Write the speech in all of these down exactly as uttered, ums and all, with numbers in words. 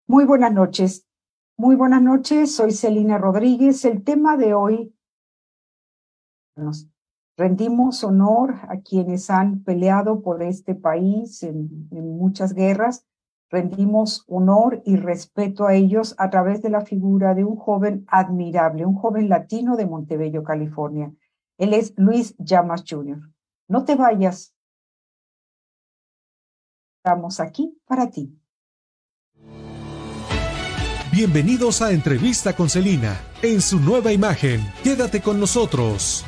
Muy buenas noches. Muy buenas noches, soy Celina Rodríguez. El tema de hoy, nos rendimos honor a quienes han peleado por este país en, en muchas guerras. Rendimos honor y respeto a ellos a través de la figura de un joven admirable, un joven latino de Montebello, California. Él es Luis Llamas junior No te vayas. Estamos aquí para ti. Bienvenidos a Entrevista con Celina, en su nueva imagen. Quédate con nosotros.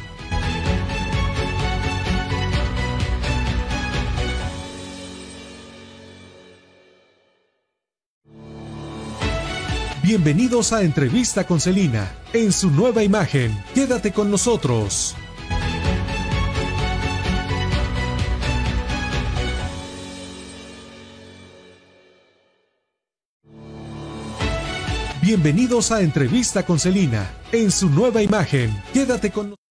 Bienvenidos a Entrevista con Celina, en su nueva imagen. Quédate con nosotros. Bienvenidos a Entrevista con Celina, en su nueva imagen. Quédate con nosotros.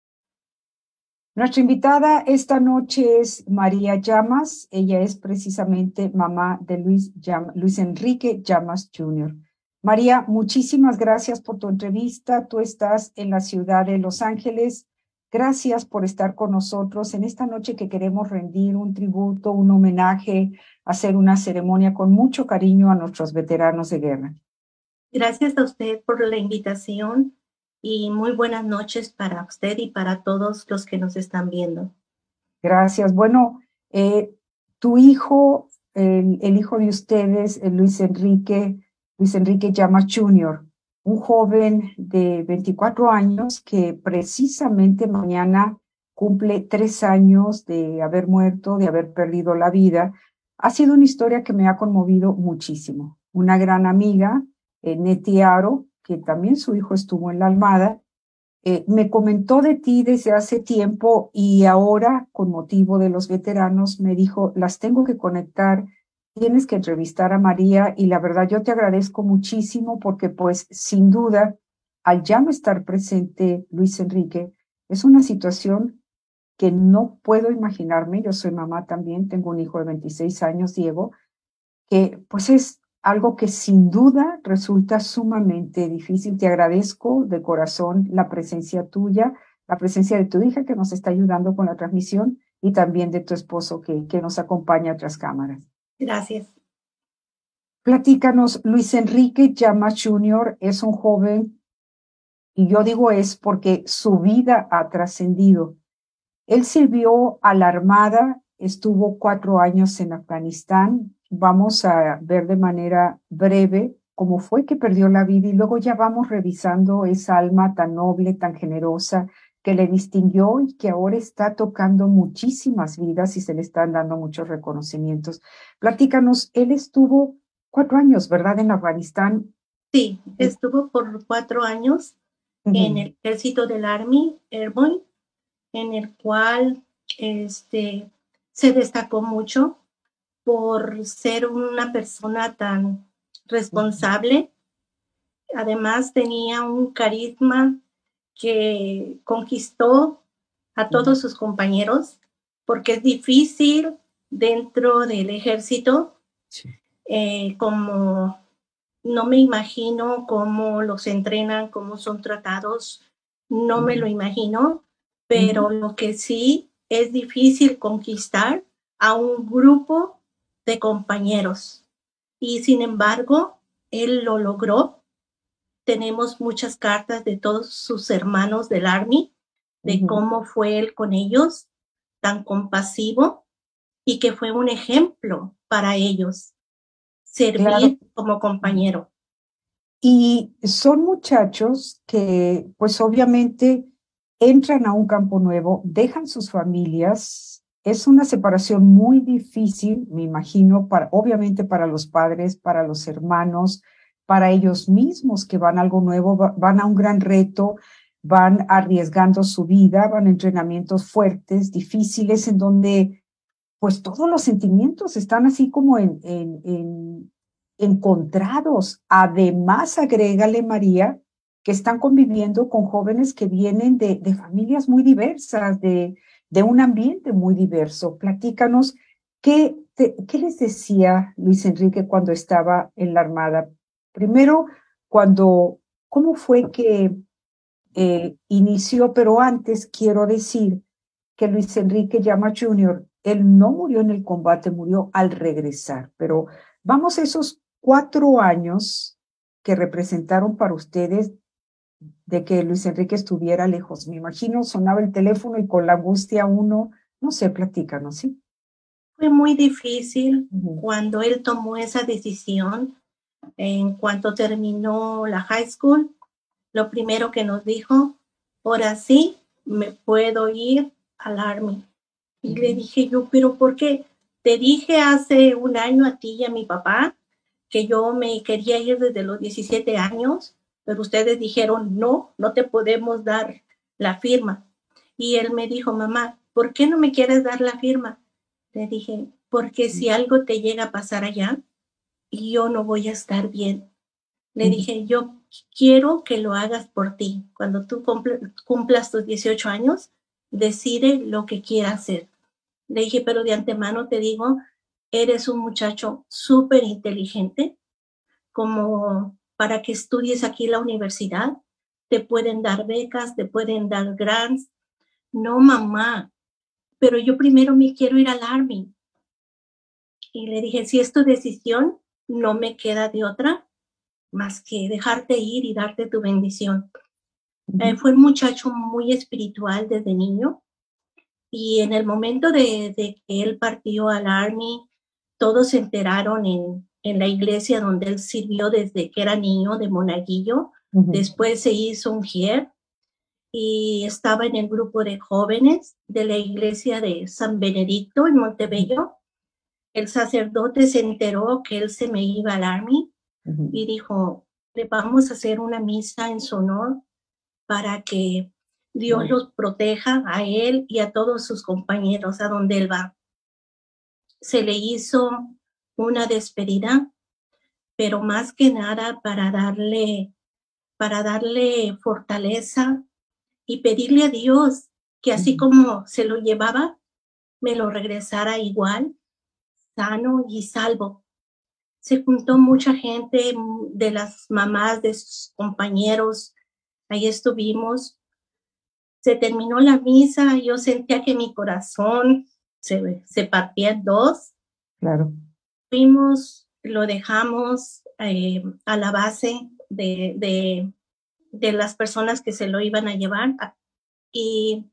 Nuestra invitada esta noche es María Llamas. Ella es precisamente mamá de Luis, Llam- Luis Enrique Llamas junior María, muchísimas gracias por tu entrevista. Tú estás en la ciudad de Los Ángeles. Gracias por estar con nosotros en esta noche que queremos rendir un tributo, un homenaje, hacer una ceremonia con mucho cariño a nuestros veteranos de guerra. Gracias a usted por la invitación y muy buenas noches para usted y para todos los que nos están viendo. Gracias. Bueno, eh, tu hijo, el, el hijo de ustedes, eh, Luis Enrique, Luis Enrique Llamas junior, un joven de veinticuatro años que precisamente mañana cumple tres años de haber muerto, de haber perdido la vida. Ha sido una historia que me ha conmovido muchísimo. Una gran amiga, eh, Neti Aro, que también su hijo estuvo en la Armada, Eh, me comentó de ti desde hace tiempo y ahora, con motivo de los veteranos, me dijo, las tengo que conectar, tienes que entrevistar a María y la verdad yo te agradezco muchísimo porque pues sin duda, al ya no estar presente Luis Enrique, es una situación que no puedo imaginarme. Yo soy mamá también, tengo un hijo de veintiséis años, Diego, que pues es algo que sin duda resulta sumamente difícil. Te agradezco de corazón la presencia tuya, la presencia de tu hija que nos está ayudando con la transmisión y también de tu esposo que, que nos acompaña a otras cámaras. Gracias. Platícanos, Luis Enrique Llamas junior es un joven, y yo digo es porque su vida ha trascendido. Él sirvió a la Armada, estuvo cuatro años en Afganistán. Vamos a ver de manera breve cómo fue que perdió la vida y luego ya vamos revisando esa alma tan noble, tan generosa que le distinguió y que ahora está tocando muchísimas vidas y se le están dando muchos reconocimientos. Platícanos, él estuvo cuatro años, ¿verdad?, en Afganistán. Sí, estuvo por cuatro años uh-huh. en el ejército del Army Airborne, en el cual este, se destacó mucho por ser una persona tan responsable. Además tenía un carisma que conquistó a todos sus compañeros, porque es difícil dentro del ejército, sí. eh, como no me imagino cómo los entrenan, cómo son tratados, no uh-huh. me lo imagino, pero uh-huh. lo que sí es difícil conquistar a un grupo de compañeros. Y sin embargo, él lo logró. Tenemos muchas cartas de todos sus hermanos del Army, de uh-huh. cómo fue él con ellos, tan compasivo, y que fue un ejemplo para ellos, servir claro. como compañero. Y son muchachos que, pues obviamente, entran a un campo nuevo, dejan sus familias. Es una separación muy difícil, me imagino, para, obviamente para los padres, para los hermanos, para ellos mismos que van a algo nuevo, van a un gran reto, van arriesgando su vida, van a entrenamientos fuertes, difíciles, en donde pues todos los sentimientos están así como en, en, en encontrados. Además, agrégale, María, que están conviviendo con jóvenes que vienen de, de familias muy diversas, de, de un ambiente muy diverso. Platícanos, ¿qué te, ¿qué les decía Luis Enrique cuando estaba en la Armada? Primero, cuando, ¿cómo fue que eh, inició? Pero antes quiero decir que Luis Enrique Llama junior, él no murió en el combate, murió al regresar. Pero vamos a esos cuatro años que representaron para ustedes de que Luis Enrique estuviera lejos. Me imagino sonaba el teléfono y con la angustia uno, no sé, platícanos, ¿sí? Fue muy difícil Uh-huh. cuando él tomó esa decisión. En cuanto terminó la high school, lo primero que nos dijo, ahora sí me puedo ir al Army. Y uh-huh. le dije yo, pero ¿por qué? Te dije hace un año a ti y a mi papá que yo me quería ir desde los diecisiete años, pero ustedes dijeron, no, no te podemos dar la firma. Y él me dijo, mamá, ¿por qué no me quieres dar la firma? Le dije, porque si algo te llega a pasar allá, yo no voy a estar bien. Le uh-huh. dije, yo quiero que lo hagas por ti. Cuando tú cumpl- cumplas tus dieciocho años, decide lo que quieras hacer. Le dije, pero de antemano te digo, eres un muchacho súper inteligente, como para que estudies aquí en la universidad. Te pueden dar becas, te pueden dar grants. No, mamá, pero yo primero me quiero ir al Army. Y le dije, si es tu decisión, no me queda de otra más que dejarte ir y darte tu bendición. Uh-huh. Eh, fue un muchacho muy espiritual desde niño, y en el momento de, de que él partió al Army, todos se enteraron en, en la iglesia donde él sirvió desde que era niño, de monaguillo. Uh-huh. Después se hizo un G I E R y estaba en el grupo de jóvenes de la iglesia de San Benedicto en Montebello. El sacerdote se enteró que él se me iba al Army. Uh-huh. Y dijo, le vamos a hacer una misa en su honor para que Dios uh-huh. los proteja a él y a todos sus compañeros a donde él va. Se le hizo una despedida, pero más que nada para darle, para darle fortaleza y pedirle a Dios que así uh-huh. como se lo llevaba, me lo regresara igual, sano y salvo. Se juntó mucha gente de las mamás de sus compañeros, ahí estuvimos. Se terminó la misa, yo sentía que mi corazón se, se partía en dos. Claro. Fuimos, lo dejamos eh, a la base de, de, de las personas que se lo iban a llevar, y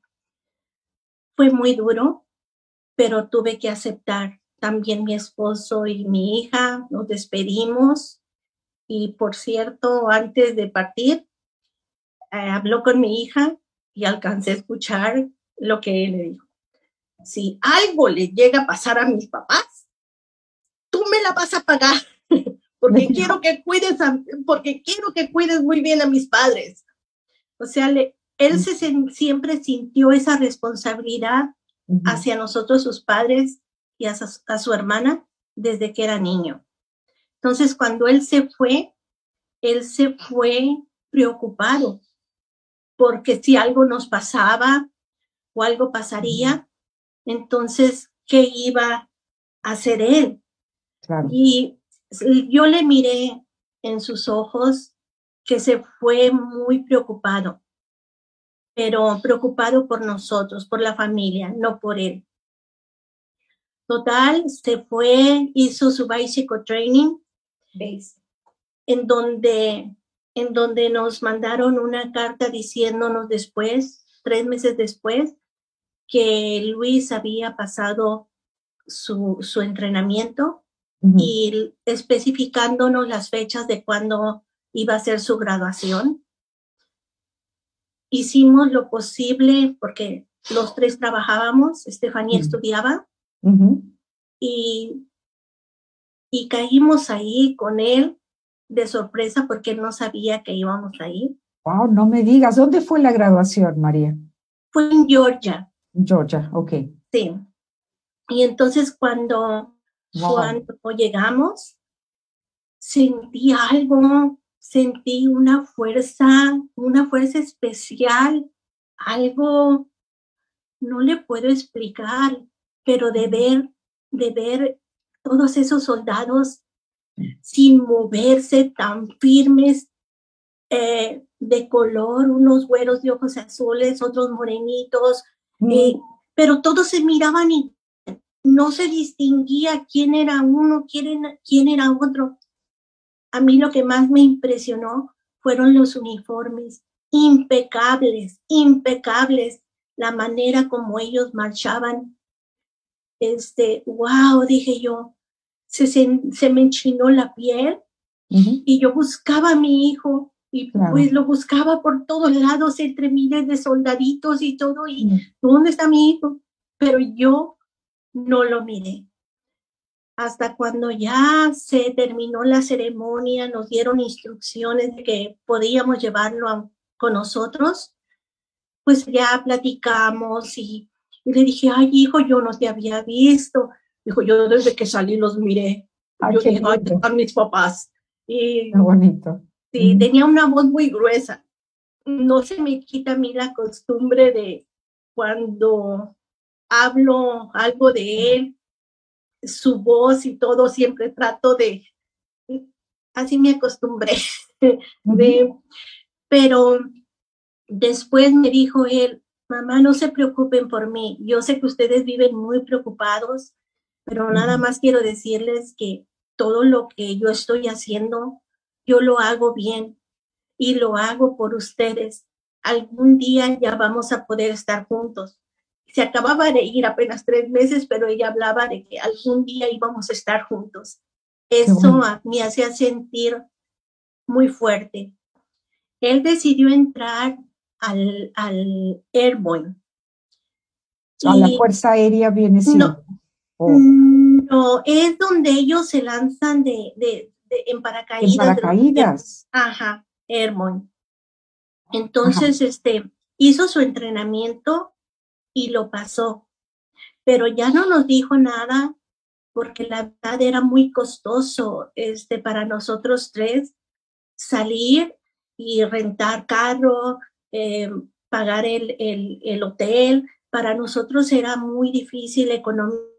fue muy duro, pero tuve que aceptar. También mi esposo y mi hija nos despedimos, y por cierto, antes de partir, eh, habló con mi hija y alcancé a escuchar lo que él le dijo. Si algo le llega a pasar a mis papás, tú me la vas a pagar, porque quiero que cuides, a, porque quiero que cuides muy bien a mis padres. O sea, le, él se, siempre sintió esa responsabilidad uh-huh. hacia nosotros, sus padres, y a su, a su hermana, desde que era niño. Entonces, cuando él se fue, él se fue preocupado, porque si algo nos pasaba o algo pasaría, uh-huh. entonces, ¿qué iba a hacer él? Claro. Y yo le miré en sus ojos que se fue muy preocupado, pero preocupado por nosotros, por la familia, no por él. Total, se fue, hizo su bicycle training, base, en donde, en donde nos mandaron una carta diciéndonos después, tres meses después, que Luis había pasado su, su entrenamiento uh-huh. y especificándonos las fechas de cuándo iba a ser su graduación. Hicimos lo posible porque los tres trabajábamos, Estefanía uh-huh. estudiaba, uh-huh. y, y caímos ahí con él de sorpresa porque él no sabía que íbamos ahí. Wow, no me digas, ¿dónde fue la graduación, María? Fue en Georgia. Georgia, ok. Sí. Y entonces cuando, wow. cuando llegamos, sentí algo, sentí una fuerza, una fuerza especial, algo, no le puedo explicar, pero de ver, de ver todos esos soldados sin moverse, tan firmes, eh, de color, unos güeros de ojos azules, otros morenitos, mm. eh, pero todos se miraban y no se distinguía quién era uno, quién, quién era otro. A mí lo que más me impresionó fueron los uniformes, impecables, impecables, la manera como ellos marchaban. Este, wow, dije yo, se, se, se me enchinó la piel, uh-huh. Y yo buscaba a mi hijo, y claro. Pues lo buscaba por todos lados, entre miles de soldaditos y todo, y uh-huh. ¿Dónde está mi hijo? Pero yo no lo miré. Hasta cuando ya se terminó la ceremonia, nos dieron instrucciones de que podíamos llevarlo a, con nosotros, pues ya platicamos y, y le dije, ay hijo, yo no te había visto. Dijo, yo desde que salí los miré. Ay, yo dije, ay, están mis papás. Y, qué bonito. Sí, mm. Tenía una voz muy gruesa. No se me quita a mí la costumbre de cuando hablo algo de él, su voz y todo, siempre trato de, así me acostumbré, de, uh-huh. Pero después me dijo él, mamá, no se preocupen por mí, yo sé que ustedes viven muy preocupados, pero uh-huh. Nada más quiero decirles que todo lo que yo estoy haciendo, yo lo hago bien y lo hago por ustedes. Algún día ya vamos a poder estar juntos. Se acababa de ir apenas tres meses, pero ella hablaba de que algún día íbamos a estar juntos. Eso bueno. Me hacía sentir muy fuerte. Él decidió entrar al, al Airborne. A la Fuerza Aérea viene siendo. No, oh. no, es donde ellos se lanzan de, de, de, en paracaídas. En paracaídas. De, ajá, Airborne. Entonces, ajá. este, hizo su entrenamiento y lo pasó, pero ya no nos dijo nada porque la verdad era muy costoso este, para nosotros tres salir y rentar carro, eh, pagar el, el, el hotel. Para nosotros era muy difícil económicamente.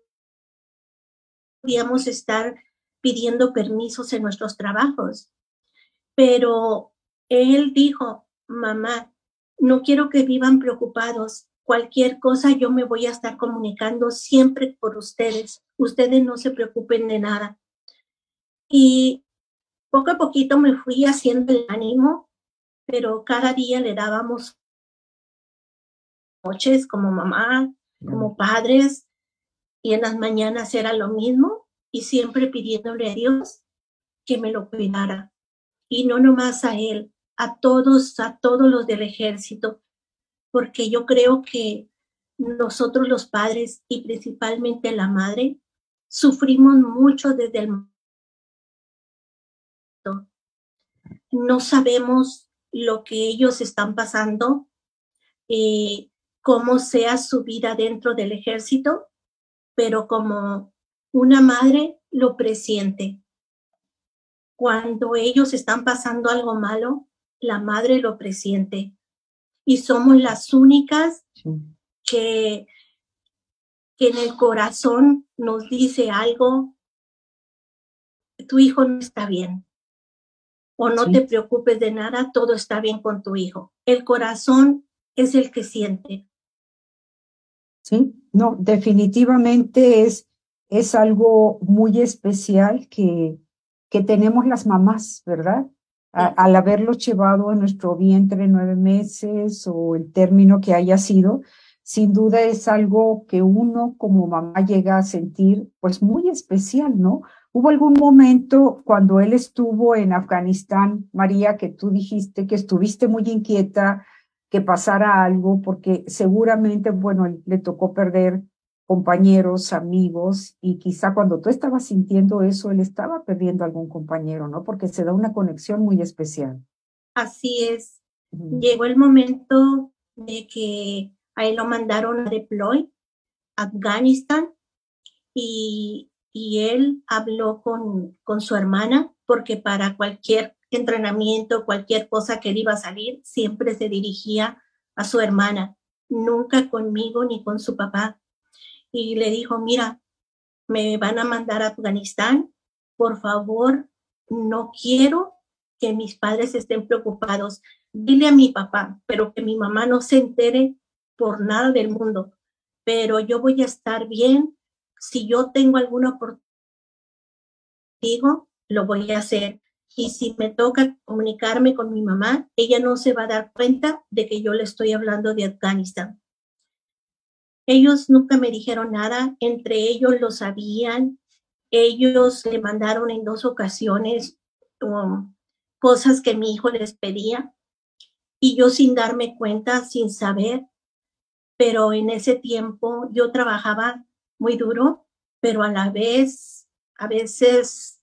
Podíamos estar pidiendo permisos en nuestros trabajos, pero él dijo, mamá, no quiero que vivan preocupados. Cualquier cosa yo me voy a estar comunicando siempre por ustedes. Ustedes no se preocupen de nada. Y poco a poquito me fui haciendo el ánimo, pero cada día le dábamos noches como mamá, como padres, y en las mañanas era lo mismo, y siempre pidiéndole a Dios que me lo cuidara. Y no nomás a él, a todos, a todos los del ejército, porque yo creo que nosotros los padres y principalmente la madre sufrimos mucho desde el momento. No sabemos lo que ellos están pasando, eh, cómo sea su vida dentro del ejército, pero como una madre lo presiente. Cuando ellos están pasando algo malo, la madre lo presiente. Y somos las únicas sí. que, que en el corazón nos dice algo, tu hijo no está bien, o no sí. te preocupes de nada, todo está bien con tu hijo. El corazón es el que siente. Sí, no, definitivamente es, es algo muy especial que, que tenemos las mamás, ¿verdad? A, al haberlo llevado en nuestro vientre nueve meses o el término que haya sido, sin duda es algo que uno como mamá llega a sentir pues muy especial, ¿no? Hubo algún momento cuando él estuvo en Afganistán, María, que tú dijiste que estuviste muy inquieta, que pasara algo, porque seguramente, bueno, le tocó perder compañeros, amigos, y quizá cuando tú estabas sintiendo eso, él estaba perdiendo algún compañero, ¿no? Porque se da una conexión muy especial. Así es. Uh-huh. Llegó el momento de que a él lo mandaron a deploy a Afganistán y, y él habló con, con su hermana porque para cualquier entrenamiento, cualquier cosa que él iba a salir, siempre se dirigía a su hermana, nunca conmigo ni con su papá. Y le dijo, mira, me van a mandar a Afganistán. Por favor, no quiero que mis padres estén preocupados. Dile a mi papá, pero que mi mamá no se entere por nada del mundo. Pero yo voy a estar bien. Si yo tengo alguna oportunidad, lo voy a hacer. Y si me toca comunicarme con mi mamá, ella no se va a dar cuenta de que yo le estoy hablando de Afganistán. Ellos nunca me dijeron nada, entre ellos lo sabían. Ellos le mandaron en dos ocasiones um, cosas que mi hijo les pedía, y yo sin darme cuenta, sin saber, pero en ese tiempo yo trabajaba muy duro, pero a la vez, a veces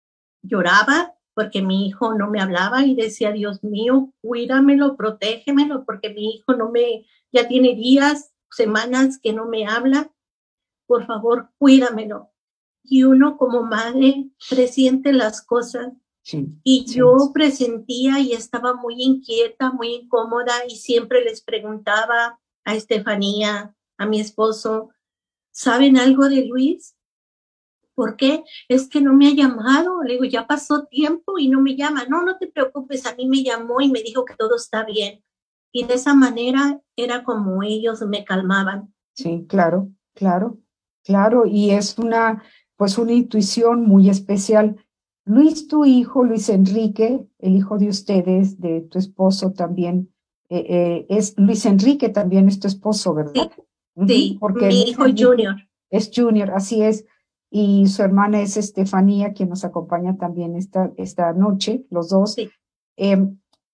lloraba porque mi hijo no me hablaba y decía, Dios mío, cuídamelo, protégemelo, porque mi hijo no me, ya tiene días, semanas que no me habla, por favor, cuídamelo. Y uno como madre presiente las cosas. Sí, y sí. yo presentía y estaba muy inquieta, muy incómoda, y siempre les preguntaba a Estefanía, a mi esposo, ¿saben algo de Luis? ¿Por qué? Es que no me ha llamado. Le digo, ya pasó tiempo y no me llama. No, no te preocupes, a mí me llamó y me dijo que todo está bien. Y de esa manera era como ellos me calmaban. Sí, claro, claro, claro. Y es una, pues una intuición muy especial. Luis, tu hijo, Luis Enrique, el hijo de ustedes, de tu esposo también, eh, eh, es Luis Enrique también es tu esposo, ¿verdad? Sí, Ujú, sí, porque mi Luis hijo Enrique Junior. es Junior, así es. Y su hermana es Estefanía, quien nos acompaña también esta, esta noche, los dos. Sí. Eh,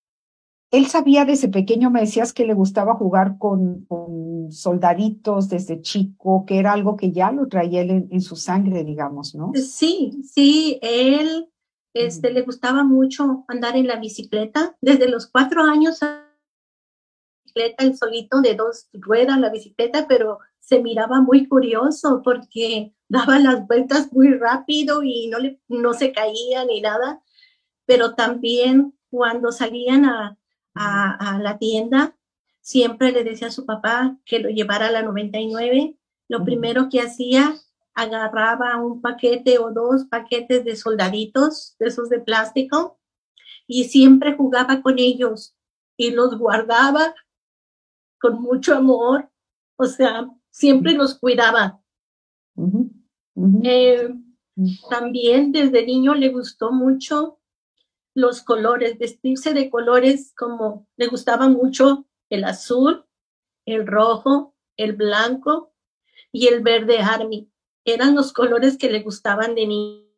Él sabía desde pequeño, me decías que le gustaba jugar con, con soldaditos desde chico, que era algo que ya lo traía él en, en su sangre, digamos, ¿no? Sí, sí, él este, le gustaba mucho andar en la bicicleta. Desde los cuatro años, bicicleta, el solito de dos ruedas, la bicicleta, pero se miraba muy curioso porque daba las vueltas muy rápido y no, le, no se caía ni nada. Pero también cuando salían a, a, a la tienda, siempre le decía a su papá que lo llevara a la noventa y nueve. Lo primero que hacía, agarraba un paquete o dos paquetes de soldaditos, de esos de plástico, y siempre jugaba con ellos y los guardaba con mucho amor. O sea, siempre los cuidaba. Uh-huh. Uh-huh. Eh, también desde niño le gustó mucho los colores, vestirse de colores, como le gustaba mucho el azul, el rojo, el blanco y el verde army. Eran los colores que le gustaban de mí.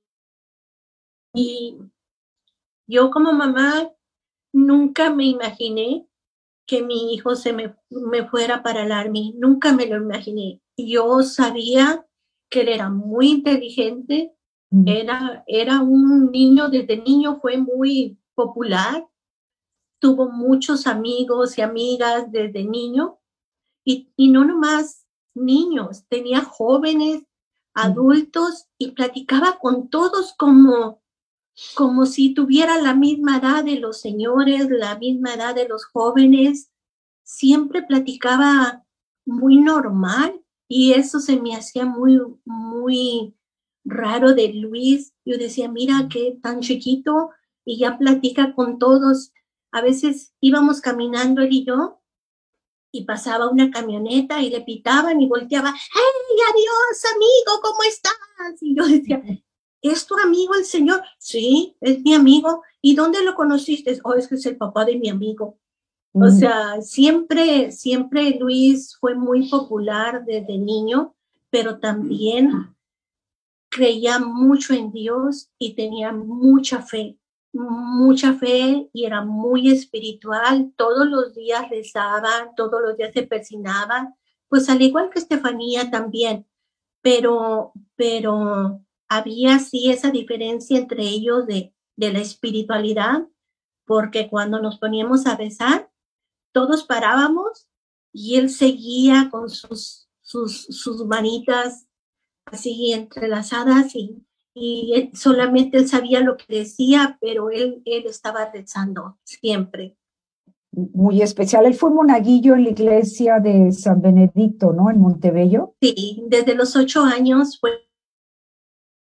Y yo como mamá nunca me imaginé que mi hijo se me, me fuera para el army. Nunca me lo imaginé. Yo sabía que él era muy inteligente, mm. era, era un niño, desde niño fue muy popular, tuvo muchos amigos y amigas desde niño, y, y no nomás niños, tenía jóvenes, adultos, y platicaba con todos como, como si tuviera la misma edad de los señores, la misma edad de los jóvenes. Siempre platicaba muy normal, y eso se me hacía muy, muy raro de Luis. Yo decía, mira qué tan chiquito y ya platica con todos. A veces íbamos caminando él y yo, y pasaba una camioneta y le pitaban y volteaba, ¡hey, adiós, amigo, ¿cómo estás? Y yo decía, ¿es tu amigo el señor? Sí, es mi amigo. ¿Y dónde lo conociste? Oh, es que es el papá de mi amigo. Mm. O sea, siempre, siempre Luis fue muy popular desde niño, pero también creía mucho en Dios y tenía mucha fe. mucha fe y era muy espiritual. Todos los días rezaba, todos los días se persinaba, pues al igual que Estefanía también, pero, pero había sí esa diferencia entre ellos de, de la espiritualidad, porque cuando nos poníamos a rezar, todos parábamos y él seguía con sus, sus, sus manitas así entrelazadas, y y él, solamente él sabía lo que decía, pero él, él estaba rezando siempre. Muy especial. Él fue monaguillo en la iglesia de San Benedicto, ¿no? En Montebello. Sí, desde los ocho años fue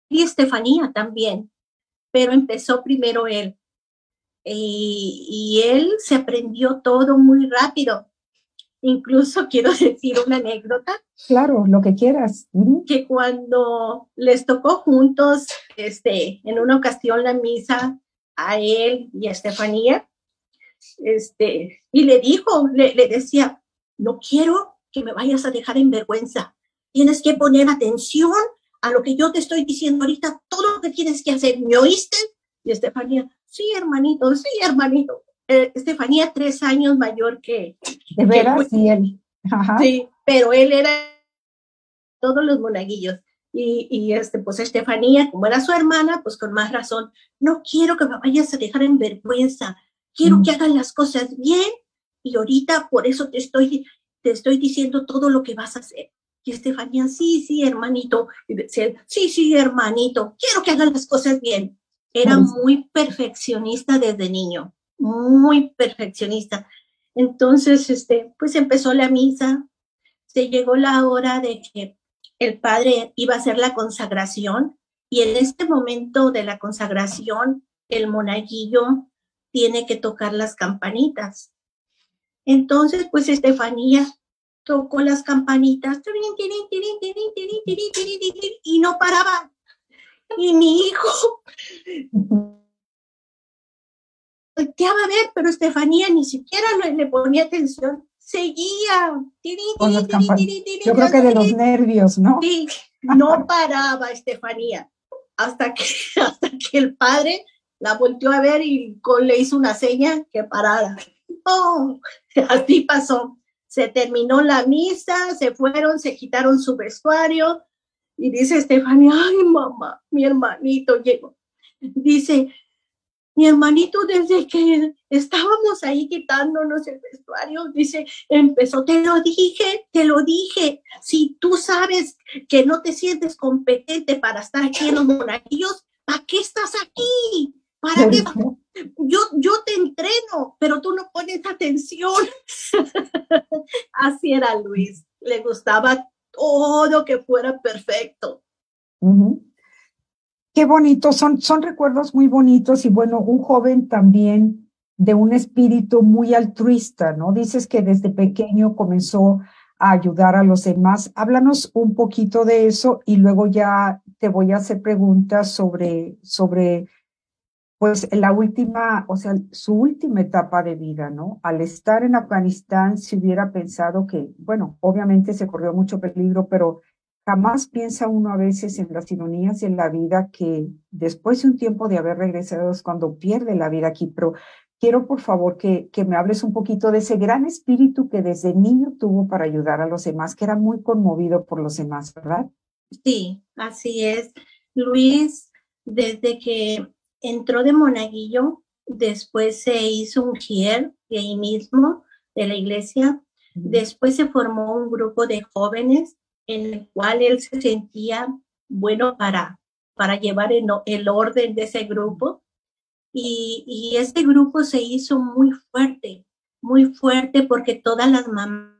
y Estefanía también, pero empezó primero él. Y, y él se aprendió todo muy rápido. Incluso quiero decir una anécdota. Claro, lo que quieras. Uh-huh. Que cuando les tocó juntos, este, en una ocasión la misa a él y a Estefanía, este, y le dijo, le, le decía, no quiero que me vayas a dejar en vergüenza. Tienes que poner atención a lo que yo te estoy diciendo ahorita, todo lo que tienes que hacer. ¿Me oíste? Y Estefanía, sí, hermanito, sí, hermanito. Eh, Estefanía, tres años mayor que... ¿De veras? Sí, él. Ajá. Sí, pero él era todos los monaguillos. Y, y este, pues Estefanía, como era su hermana, pues con más razón, no quiero que me vayas a dejar en vergüenza, quiero mm. que hagan las cosas bien, y ahorita por eso te estoy, te estoy diciendo todo lo que vas a hacer. Y Estefanía, sí, sí, hermanito. Y decía, sí, sí, hermanito, quiero que hagan las cosas bien. Era muy perfeccionista desde niño, muy perfeccionista. Entonces, este, pues empezó la misa, se llegó la hora de que el padre iba a hacer la consagración, y en este momento de la consagración, el monaguillo tiene que tocar las campanitas. Entonces, pues Estefanía tocó las campanitas y no paraba. Y mi hijo volteaba a ver, pero Estefanía ni siquiera le ponía atención. Seguía. Con las campanitas. Yo creo que de los nervios, ¿no? Sí, no paraba Estefanía. Hasta que, hasta que el padre la volteó a ver y le hizo una seña que parara. Oh, así pasó. Se terminó la misa, se fueron, se quitaron su vestuario, y dice Estefanía, ay mamá, mi hermanito llegó. Dice, mi hermanito, desde que estábamos ahí quitándonos el vestuario, dice, empezó, te lo dije, te lo dije, si tú sabes que no te sientes competente para estar aquí en los monaguillos, ¿para qué estás aquí? ¿Para qué? Yo, yo te entreno, pero tú no pones atención. Así era Luis, le gustaba todo que fuera perfecto. Uh-huh. Qué bonito, son, son recuerdos muy bonitos, y bueno, un joven también de un espíritu muy altruista, ¿no? Dices que desde pequeño comenzó a ayudar a los demás. Háblanos un poquito de eso, y luego ya te voy a hacer preguntas sobre, sobre pues la última, o sea, su última etapa de vida, ¿no? Al estar en Afganistán, se hubiera pensado que, bueno, obviamente se corrió mucho peligro, pero jamás piensa uno a veces en las ironías de la vida, que después de un tiempo de haber regresado es cuando pierde la vida aquí. Pero quiero, por favor, que, que me hables un poquito de ese gran espíritu que desde niño tuvo para ayudar a los demás, que era muy conmovido por los demás, ¿verdad? Sí, así es. Luis, desde que entró de monaguillo, después se hizo un gier de ahí mismo, de la iglesia. Uh-huh. Después se formó un grupo de jóvenes en el cual él se sentía bueno para, para llevar el, el orden de ese grupo. Y, y ese grupo se hizo muy fuerte, muy fuerte, porque todas las mamás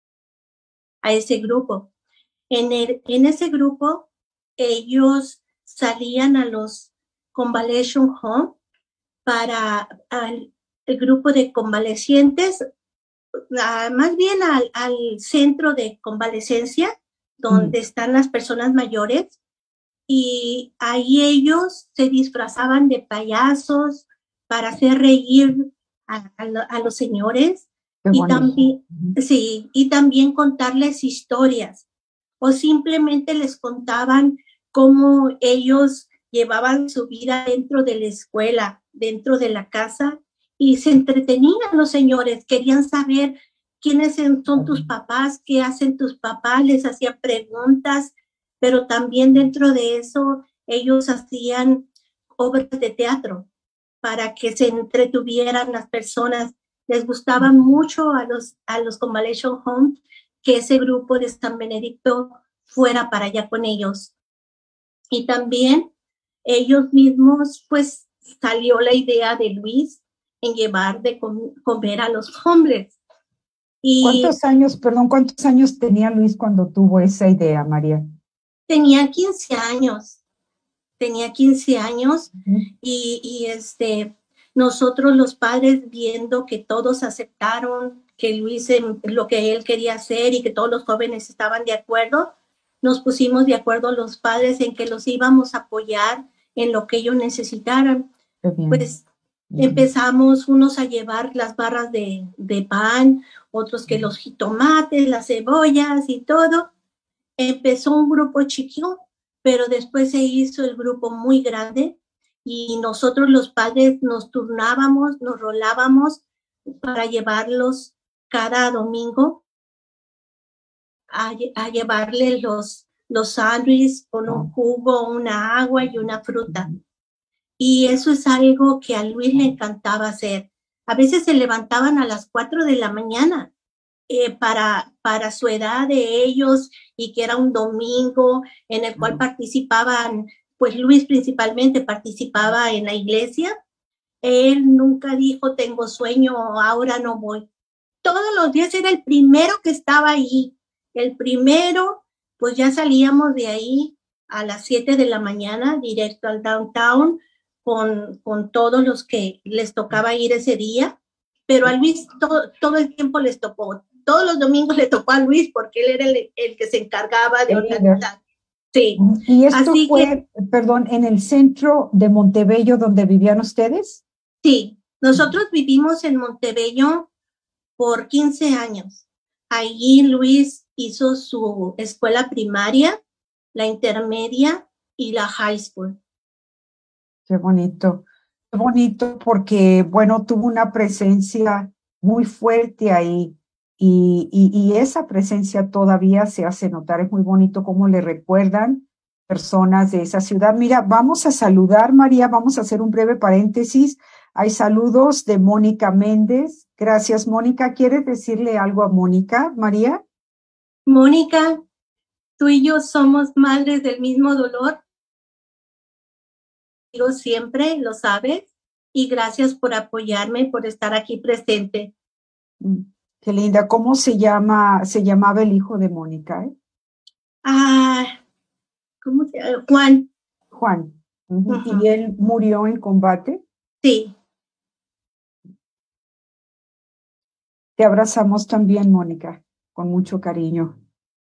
a ese grupo. En, el, en ese grupo, ellos salían a los convalescent home para al, el grupo de convalecientes, uh, más bien al, al centro de convalecencia, donde mm. están las personas mayores, y ahí ellos se disfrazaban de payasos para hacer reír a, a, a los señores. Y también, sí, y también contarles historias, o simplemente les contaban cómo ellos llevaban su vida dentro de la escuela, dentro de la casa, y se entretenían los señores, querían saber quiénes son tus papás, qué hacen tus papás, les hacían preguntas, pero también dentro de eso ellos hacían obras de teatro para que se entretuvieran las personas. Les gustaba mucho a los, a los convalescent home que ese grupo de San Benedicto fuera para allá con ellos. Y también ellos mismos, pues salió la idea de Luis en llevar de com- comer a los homeless. Y ¿Cuántos años, perdón, cuántos años tenía Luis cuando tuvo esa idea, María? Tenía quince años. tenía quince años Ujú. y, y este, nosotros los padres viendo que todos aceptaron que Luis en lo que él quería hacer y que todos los jóvenes estaban de acuerdo, nos pusimos de acuerdo los padres en que los íbamos a apoyar en lo que ellos necesitaran. Qué bien. Pues Ujú. empezamos unos a llevar las barras de, de pan, otros que los jitomates, las cebollas y todo. Empezó un grupo chiquito, pero después se hizo el grupo muy grande y nosotros los padres nos turnábamos, nos rolábamos para llevarlos cada domingo a, a llevarle los, los sándwiches con un jugo, una agua y una fruta. Y eso es algo que a Luis le encantaba hacer. A veces se levantaban a las cuatro de la mañana eh, para, para su edad de ellos y que era un domingo en el cual participaban, pues Luis principalmente participaba en la iglesia. Él nunca dijo, tengo sueño, ahora no voy. Todos los días era el primero que estaba ahí. El primero, pues ya salíamos de ahí a las siete de la mañana, directo al downtown, con, con todos los que les tocaba ir ese día. Pero a Luis todo, todo el tiempo les tocó. Todos los domingos le tocó a Luis porque él era el, el que se encargaba de organizar. Sí. ¿Y esto Así fue, que, perdón, en el centro de Montebello donde vivían ustedes? sí, nosotros vivimos en Montebello por quince años. Allí Luis hizo su escuela primaria, la intermedia y la high school. Qué bonito, qué bonito porque, bueno, tuvo una presencia muy fuerte ahí y, y, y esa presencia todavía se hace notar. Es muy bonito cómo le recuerdan personas de esa ciudad. Mira, vamos a saludar, María, vamos a hacer un breve paréntesis. Hay saludos de Mónica Méndez. Gracias, Mónica. ¿Quieres decirle algo a Mónica, María? Mónica, tú y yo somos madres del mismo dolor. Digo siempre, lo sabes, y gracias por apoyarme, por estar aquí presente. Qué linda. ¿Cómo se llama, se llamaba el hijo de Mónica? ¿eh? Ah, ¿cómo se llama? Juan. Juan. Uh-huh. Uh-huh. ¿Y él murió en combate? Sí. Te abrazamos también, Mónica, con mucho cariño.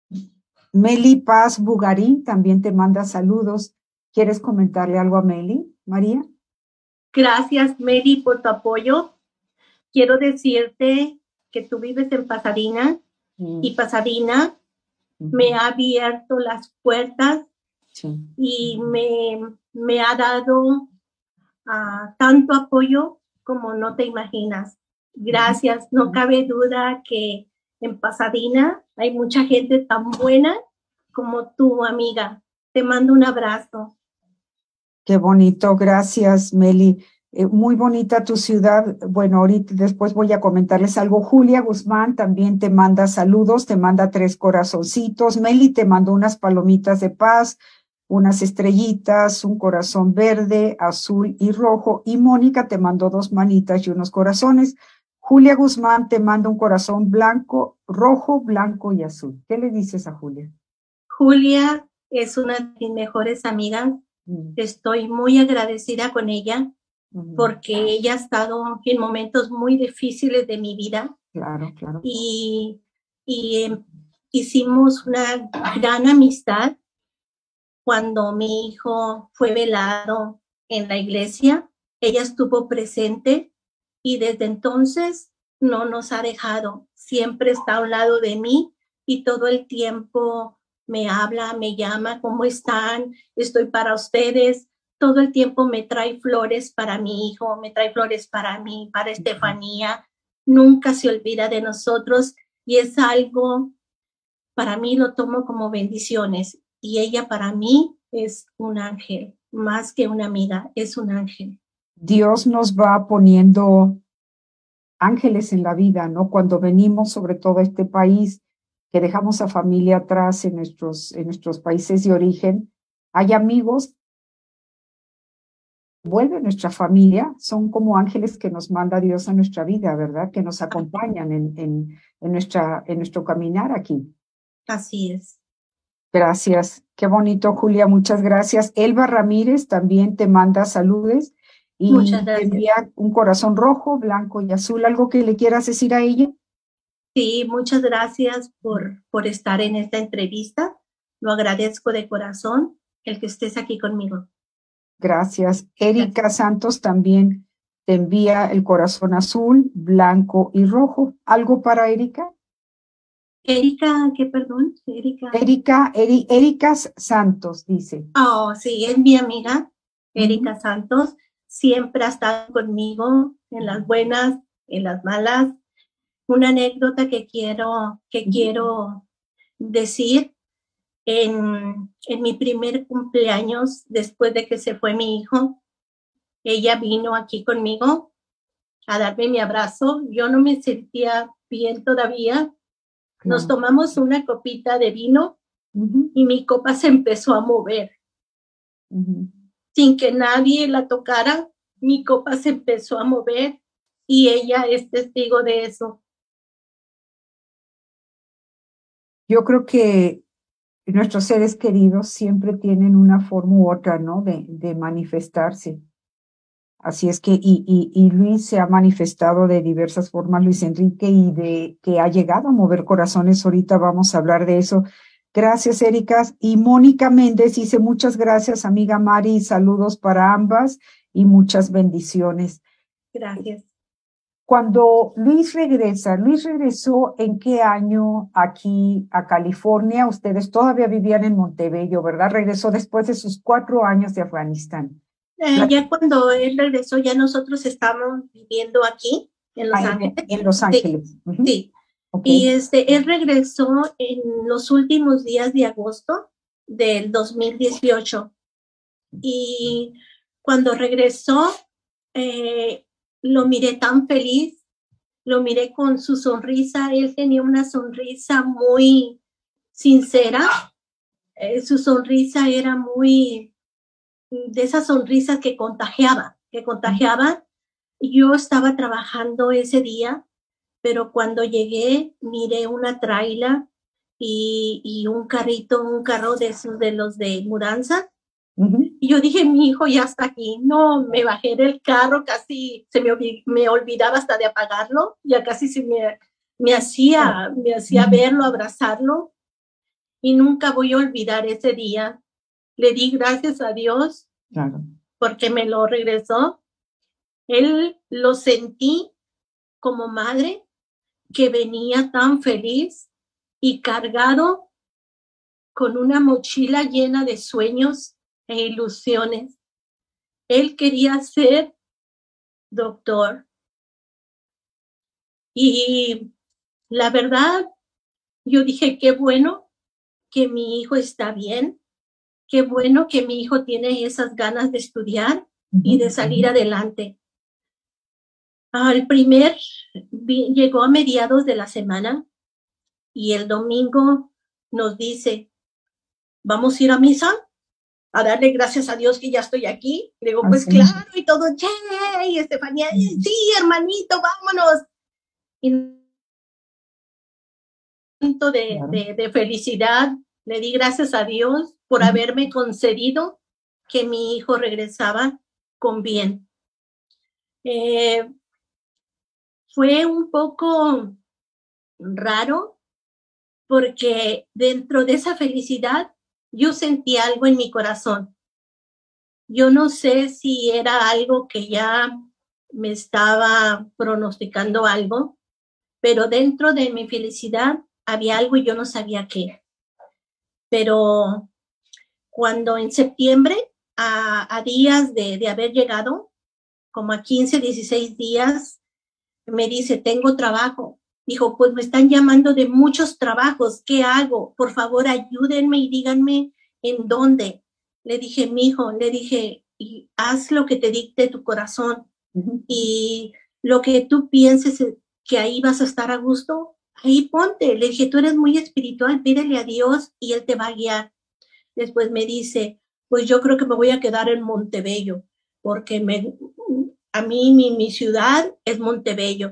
Meli Paz Bugarín también te manda saludos. ¿Quieres comentarle algo a Meli, María? Gracias, Meli, por tu apoyo. Quiero decirte que tú vives en Pasadena mm. y Pasadena uh-huh. me ha abierto las puertas sí. y uh-huh. me, me ha dado uh, tanto apoyo como no te imaginas. Gracias. No cabe duda que en Pasadena hay mucha gente tan buena como tu amiga. Te mando un abrazo. Qué bonito. Gracias, Meli. Eh, muy bonita tu ciudad. Bueno, ahorita después voy a comentarles algo. Julia Guzmán también te manda saludos, te manda tres corazoncitos. Meli te mandó unas palomitas de paz, unas estrellitas, un corazón verde, azul y rojo. Y Mónica te mandó dos manitas y unos corazones. Julia Guzmán te manda un corazón blanco, rojo, blanco y azul. ¿Qué le dices a Julia? Julia es una de mis mejores amigas. Mm. Estoy muy agradecida con ella mm. porque ella ha estado en momentos muy difíciles de mi vida. Claro, claro. Y, y eh, hicimos una gran amistad cuando mi hijo fue velado en la iglesia. Ella estuvo presente y desde entonces no nos ha dejado. Siempre está a un lado de mí y todo el tiempo me habla, me llama, ¿cómo están? Estoy para ustedes. Todo el tiempo me trae flores para mi hijo, me trae flores para mí, para Estefanía. Nunca se olvida de nosotros y es algo, para mí lo tomo como bendiciones. Y ella para mí es un ángel, más que una amiga, es un ángel. Dios nos va poniendo ángeles en la vida, ¿no? Cuando venimos, sobre todo a este país, que dejamos a familia atrás en nuestros, en nuestros países de origen, hay amigos, vuelve nuestra familia, son como ángeles que nos manda Dios a nuestra vida, ¿verdad? Que nos acompañan en, en, en, nuestra, en nuestro caminar aquí. Así es. Gracias. Qué bonito, Julia. Muchas gracias. Elba Ramírez también te manda saludos Muchas y te gracias. envía un corazón rojo, blanco y azul. ¿Algo que le quieras decir a ella? Sí, muchas gracias por, por estar en esta entrevista. Lo agradezco de corazón el que estés aquí conmigo. Gracias. Erika Gracias. Santos también te envía el corazón azul, blanco y rojo. ¿Algo para Erika? Erika, ¿qué perdón? Erika. Erika, Eri, Erika Santos dice. Oh, sí, es mi amiga, Erika uh-huh. Santos. Siempre ha estado conmigo en las buenas, en las malas. Una anécdota que quiero, que uh-huh. quiero decir. En, en mi primer cumpleaños, después de que se fue mi hijo, ella vino aquí conmigo a darme mi abrazo. Yo no me sentía bien todavía. Claro. Nos tomamos una copita de vino uh-huh. y mi copa se empezó a mover. Uh-huh. Sin que nadie la tocara, mi copa se empezó a mover y ella es testigo de eso. Yo creo que nuestros seres queridos siempre tienen una forma u otra, ¿no? De, de manifestarse. Así es que, y, y, y Luis se ha manifestado de diversas formas, Luis Enrique, y de que ha llegado a mover corazones. Ahorita vamos a hablar de eso. Gracias, Erika. Y Mónica Méndez dice, muchas gracias, amiga Mari, saludos para ambas y muchas bendiciones. Gracias. Cuando Luis regresa, Luis regresó ¿en qué año aquí a California? Ustedes todavía vivían en Montebello, ¿verdad? Regresó después de sus cuatro años de Afganistán. Eh, La... Ya cuando él regresó, ya nosotros estábamos viviendo aquí, en Los ah, Ángeles. En, en Los Ángeles. Sí. Uh-huh. Sí. Okay. Y este, él regresó en los últimos días de agosto del dos mil dieciocho. Y cuando regresó, eh, lo miré tan feliz, lo miré con su sonrisa. Él tenía una sonrisa muy sincera. Eh, su sonrisa era muy de esas sonrisas que contagiaba, que contagiaba. Yo estaba trabajando ese día, pero cuando llegué miré una traila y, y un carrito, un carro de esos de los de mudanza. Uh-huh. Y yo dije, mi hijo ya está aquí. No, me bajé del carro, casi se me, me olvidaba hasta de apagarlo, ya casi se me, me hacía, me hacía uh-huh. verlo, abrazarlo. Y nunca voy a olvidar ese día. Le di gracias a Dios claro. porque me lo regresó. Él lo sentí como madre que venía tan feliz y cargado con una mochila llena de sueños e ilusiones. Él quería ser doctor. Y la verdad, yo dije, qué bueno que mi hijo está bien, qué bueno que mi hijo tiene esas ganas de estudiar uh-huh. y de salir uh-huh. adelante. Al primer, vi, llegó a mediados de la semana y el domingo nos dice, ¿vamos a ir a misa? A darle gracias a Dios que ya estoy aquí. Le digo, pues Así claro, es. Y todo, ¡yay! Estefanía, sí, hermanito, vámonos. Y de, claro. de, de felicidad, le di gracias a Dios por uh-huh. haberme concedido que mi hijo regresaba con bien. Eh, fue un poco raro porque dentro de esa felicidad yo sentí algo en mi corazón. Yo no sé si era algo que ya me estaba pronosticando algo, pero dentro de mi felicidad había algo y yo no sabía qué. Pero cuando en septiembre, a, a días de, de haber llegado, como a quince, dieciséis días, me dice, tengo trabajo. Dijo, pues me están llamando de muchos trabajos, ¿qué hago? Por favor, ayúdenme y díganme en dónde. Le dije, mijo, le dije, y haz lo que te dicte tu corazón. Uh-huh. Y lo que tú pienses que ahí vas a estar a gusto, ahí ponte. Le dije, tú eres muy espiritual, pídele a Dios y Él te va a guiar. Después me dice, pues yo creo que me voy a quedar en Montebello, porque me, a mí mi, mi ciudad es Montebello.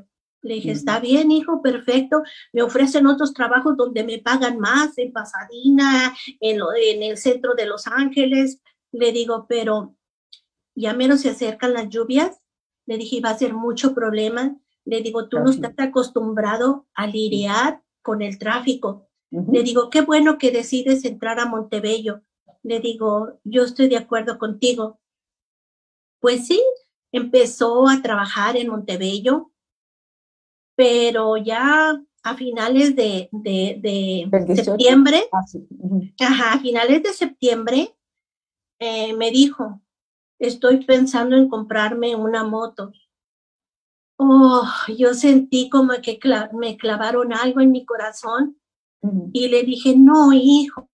Le dije, está bien, hijo, perfecto. Me ofrecen otros trabajos donde me pagan más, en Pasadena, en, lo, en el centro de Los Ángeles. Le digo, pero ya menos se acercan las lluvias. Le dije, va a ser mucho problema. Le digo, tú no estás acostumbrado a lidiar con el tráfico. Uh-huh. Le digo, qué bueno que decides entrar a Montebello. Le digo, yo estoy de acuerdo contigo. Pues sí, empezó a trabajar en Montebello, pero ya a finales de, de, de septiembre, ah, sí. uh-huh. ajá, a finales de septiembre, eh, me dijo, estoy pensando en comprarme una moto. Oh, yo sentí como que cla- me clavaron algo en mi corazón uh-huh. y le dije, no, hijo.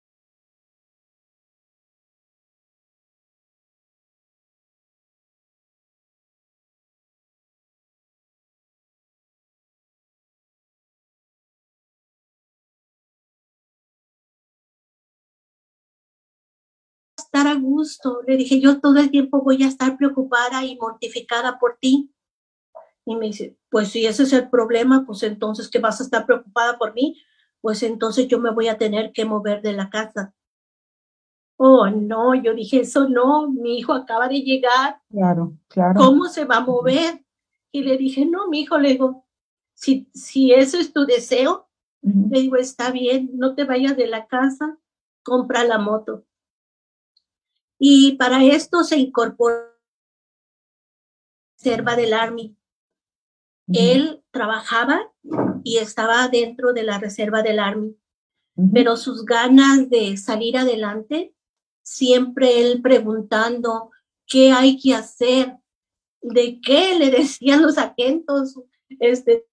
Estar a gusto. Le dije, yo todo el tiempo voy a estar preocupada y mortificada por ti. Y me dice, pues si ese es el problema, pues entonces que vas a estar preocupada por mí, pues entonces yo me voy a tener que mover de la casa. Oh, no, yo dije, eso no, mi hijo acaba de llegar. Claro, claro. ¿Cómo se va a mover? Y le dije, no, mi hijo, le digo, si, si eso es tu deseo, uh-huh. le digo, está bien, no te vayas de la casa, compra la moto. Y para esto se incorporó la reserva del Army. Uh-huh. Él trabajaba y estaba dentro de la reserva del Army, uh-huh. pero sus ganas de salir adelante, siempre él preguntando qué hay que hacer, de qué le decían los sargentos, este,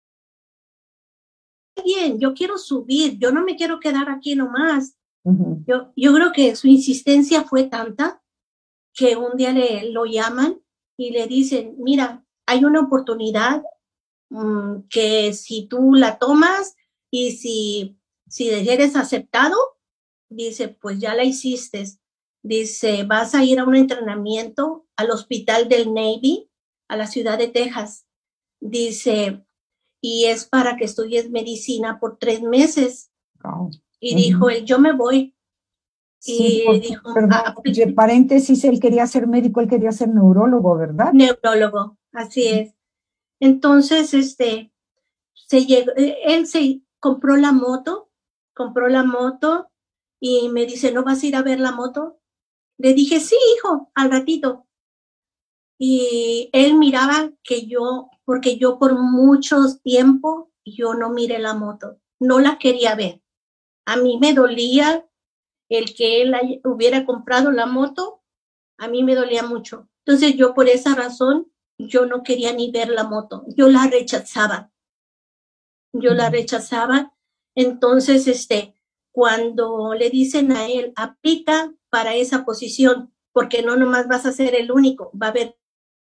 bien, yo quiero subir, yo no me quiero quedar aquí nomás. Uh-huh. Yo, yo creo que su insistencia fue tanta que un día le, lo llaman y le dicen, mira, hay una oportunidad um, que si tú la tomas y si, si eres aceptado, dice, pues ya la hiciste. Dice, vas a ir a un entrenamiento al hospital del Navy, a la ciudad de Texas. Dice, y es para que estudies medicina por tres meses. Oh. Y uh-huh. dijo él, yo me voy. Sí, y porque, dijo, perdón, ah, entre paréntesis, él quería ser médico, él quería ser neurólogo, ¿verdad? Neurólogo, así uh-huh. es. Entonces, este, se llegó, él se compró la moto, compró la moto y me dice, ¿no vas a ir a ver la moto? Le dije, sí, hijo, al ratito. Y él miraba que yo, porque yo por mucho tiempo, yo no miré la moto, no la quería ver. A mí me dolía el que él hubiera comprado la moto, a mí me dolía mucho. Entonces yo por esa razón, yo no quería ni ver la moto, yo la rechazaba. Yo la rechazaba. Entonces, este, cuando le dicen a él, aplica para esa posición, porque no nomás vas a ser el único, va a haber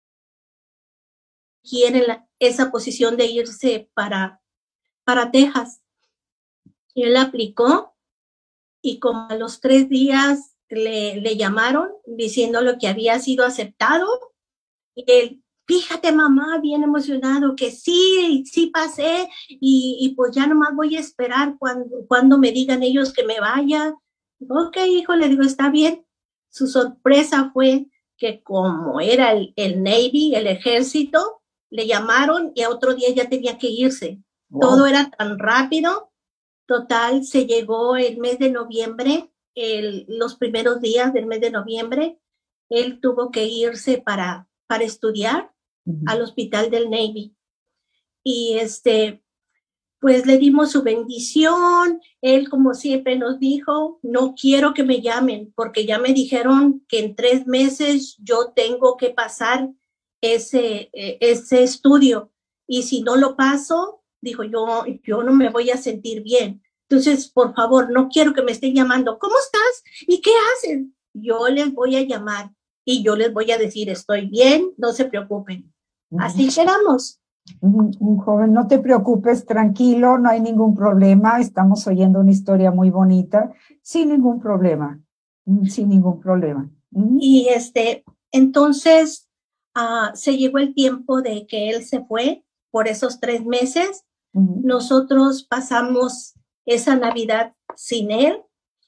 quien en la, esa posición de irse para, para Texas. Y él aplicó y como a los tres días le, le llamaron diciéndole que había sido aceptado. Y él, fíjate mamá, bien emocionado, que sí, sí pasé y, y pues ya nomás voy a esperar cuando, cuando me digan ellos que me vaya. Ok, hijo, le digo, está bien. Su sorpresa fue que como era el, el Navy, el ejército, le llamaron y a otro día ya tenía que irse. Wow. Todo era tan rápido. Total, se llegó el mes de noviembre, el, los primeros días del mes de noviembre, él tuvo que irse para, para estudiar uh-huh. al hospital del Navy. Y este, pues le dimos su bendición. Él, como siempre nos dijo, no quiero que me llamen, porque ya me dijeron que en tres meses yo tengo que pasar ese, ese estudio. Y si no lo paso, dijo, yo, yo no me voy a sentir bien. Entonces, por favor, no quiero que me estén llamando. ¿Cómo estás? ¿Y qué haces? Yo les voy a llamar y yo les voy a decir, estoy bien, no se preocupen. Uh-huh. Así quedamos. Un, un joven, no te preocupes, tranquilo, no hay ningún problema. Estamos oyendo una historia muy bonita, sin ningún problema, sin ningún problema. Uh-huh. Y este, entonces, uh, se llegó el tiempo de que él se fue. por esos tres meses. Ujú. Nosotros pasamos esa Navidad sin él